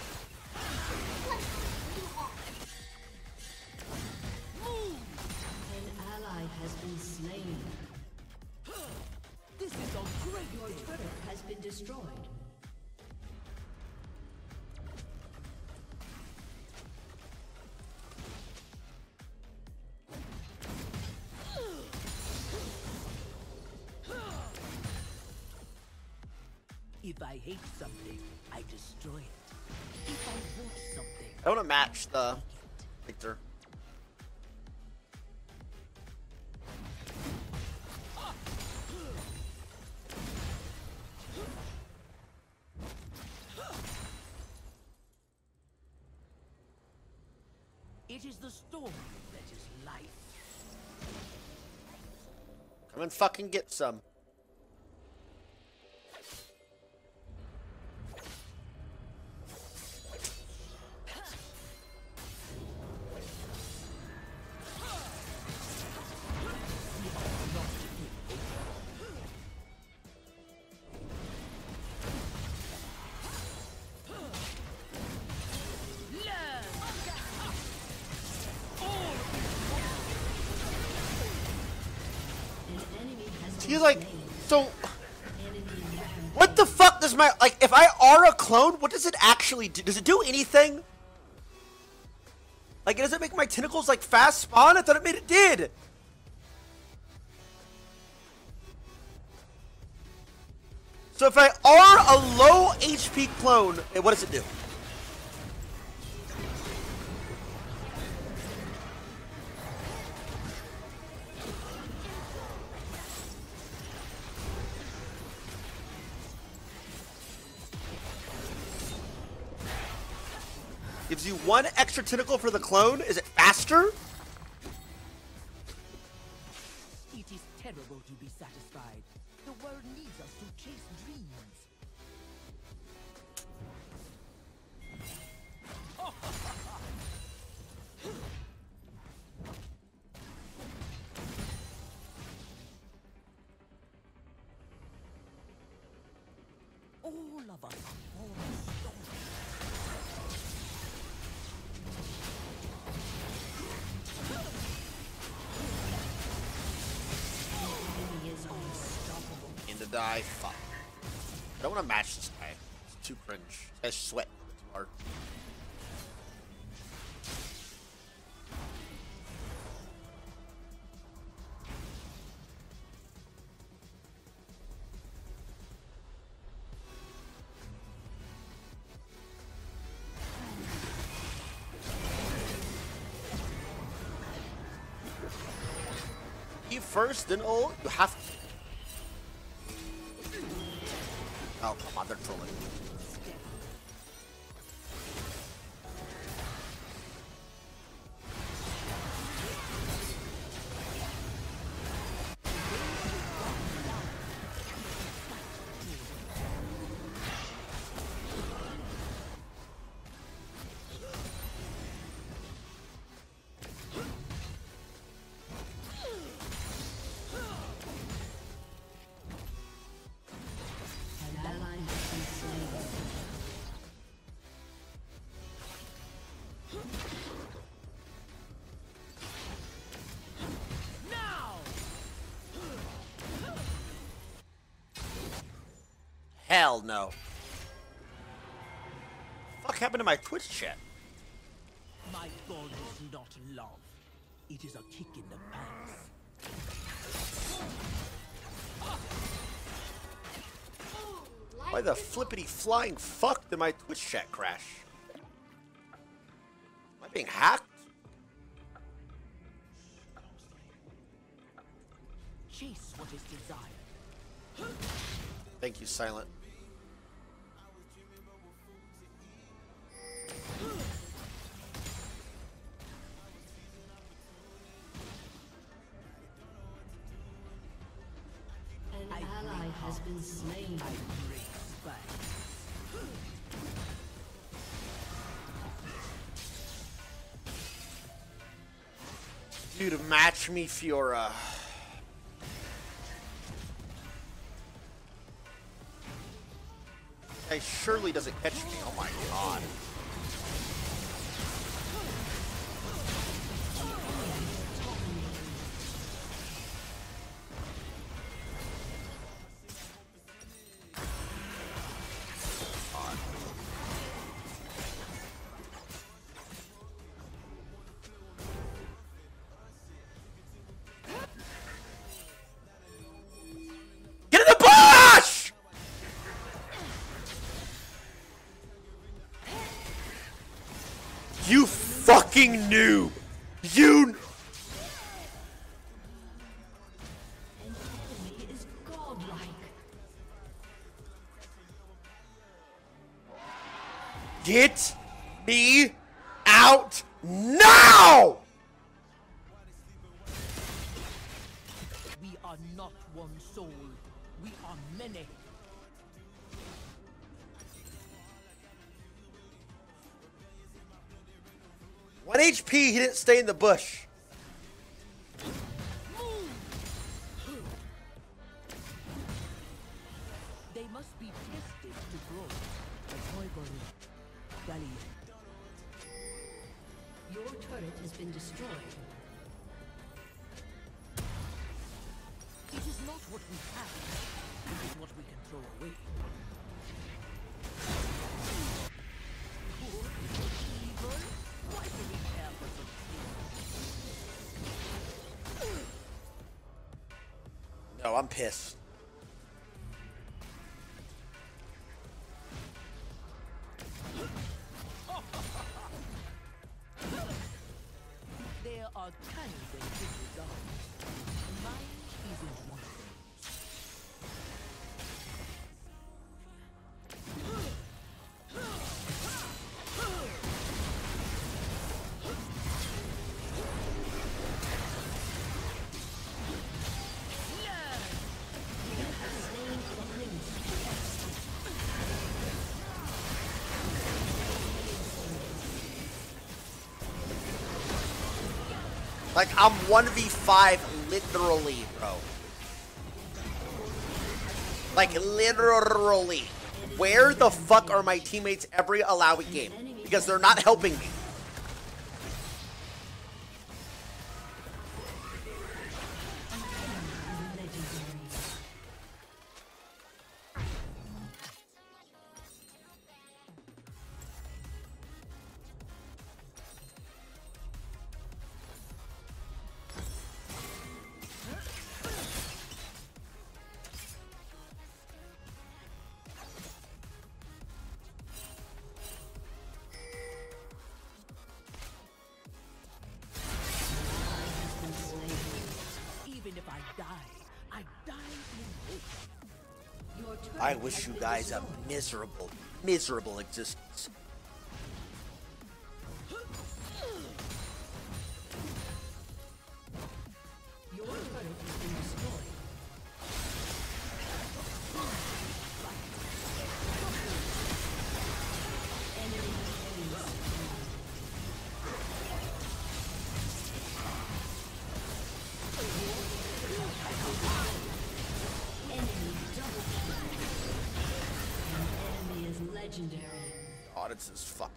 An ally has been slain. This is a great Your turret has been destroyed. If I hate something, I destroy it. If I want something, I want to match the Victor. it is the storm that is life. Come and fucking get some. He's like, so what the fuck does my, like, if I are a clone, what does it actually do? Does it do anything? Like, does it make my tentacles like fast spawn? I thought it made it did. So if I are a low HP clone, what does it do? Gives you one extra tentacle for the clone? Is it faster? It is terrible to be satisfied. The world needs us to chase dreams. All of us are born stolen. To die. Fuck. I don't want to match this guy. It's too cringe. This guy's sweating too hard. You first, then ult. You have to. Oh, come on, they're trolling. Hell no. Fuck happened to my Twitch chat? My goal is not love. It is a kick in the pants. Why the flippity flying fuck did my Twitch chat crash? Am I being hacked? Chase what is desired. Thank you, Silent. An ally has been slain. I break spikes. Dude, match me Fiora. He surely doesn't catch me. Oh my god. Get in the bush! You fucking noob! You... An enemy is godlike. Get me out now! We are not one soul. We are many. One HP, he didn't stay in the bush. They must be tested to grow. Your turret has been destroyed. It is not what we have. It is what we can throw away. Good, evil. Why do we care for such things? No, I'm pissed. There are tiny things in the dark. Mine isn't one of them. Like, I'm 1v5 literally, bro. Like, literally. Where the fuck are my teammates every allowing game? Because they're not helping me. Even if I die, I die in hope. Your turret I has wish you been guys a destroyed. miserable, miserable existence. Your turret has been destroyed. Enemy killing. Enemy double kill. An enemy is legendary. Oh, this is fucking.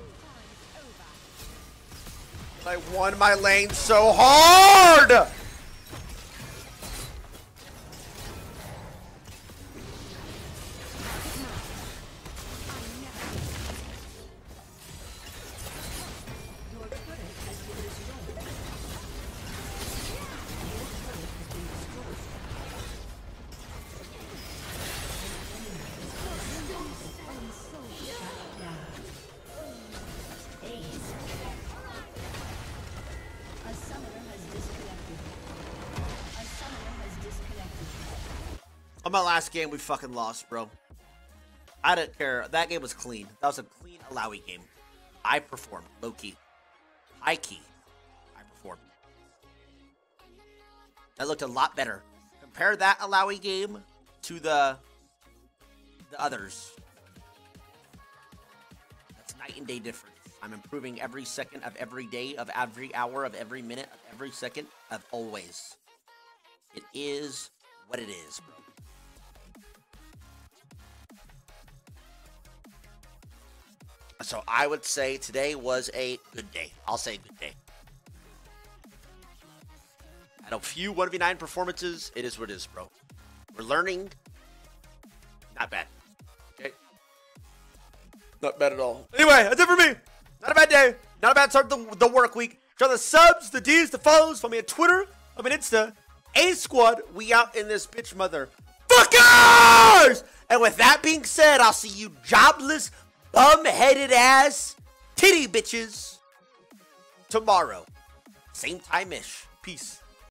I won my lane so hard! Your turret has been destroyed. Your turret has been destroyed. Shut down. Ace. A summoner has disconnected. A summoner has disconnected. On my last game, we fucking lost, bro. I didn't care. That game was clean. That was a clean Alawi game. I performed. Low key. High key. I performed. That looked a lot better. Compare that Alawi game to the others. That's night and day difference. I'm improving every second of every day, of every hour, of every minute, of every second, of always. It is what it is, bro. So I would say today was a good day. I'll say good day. At a few 1v9 performances, it is what it is, bro. We're learning. Not bad. Okay? Not bad at all. Anyway, that's it for me. Not a bad day. Not a bad start to the work week. Show the subs, the Ds, the follows. Follow me on Twitter. I'm on Insta. A-Squad. We out in this bitch, mother fuckers! And with that being said, I'll see you jobless, bum-headed ass titty bitches tomorrow. Same time-ish. Peace.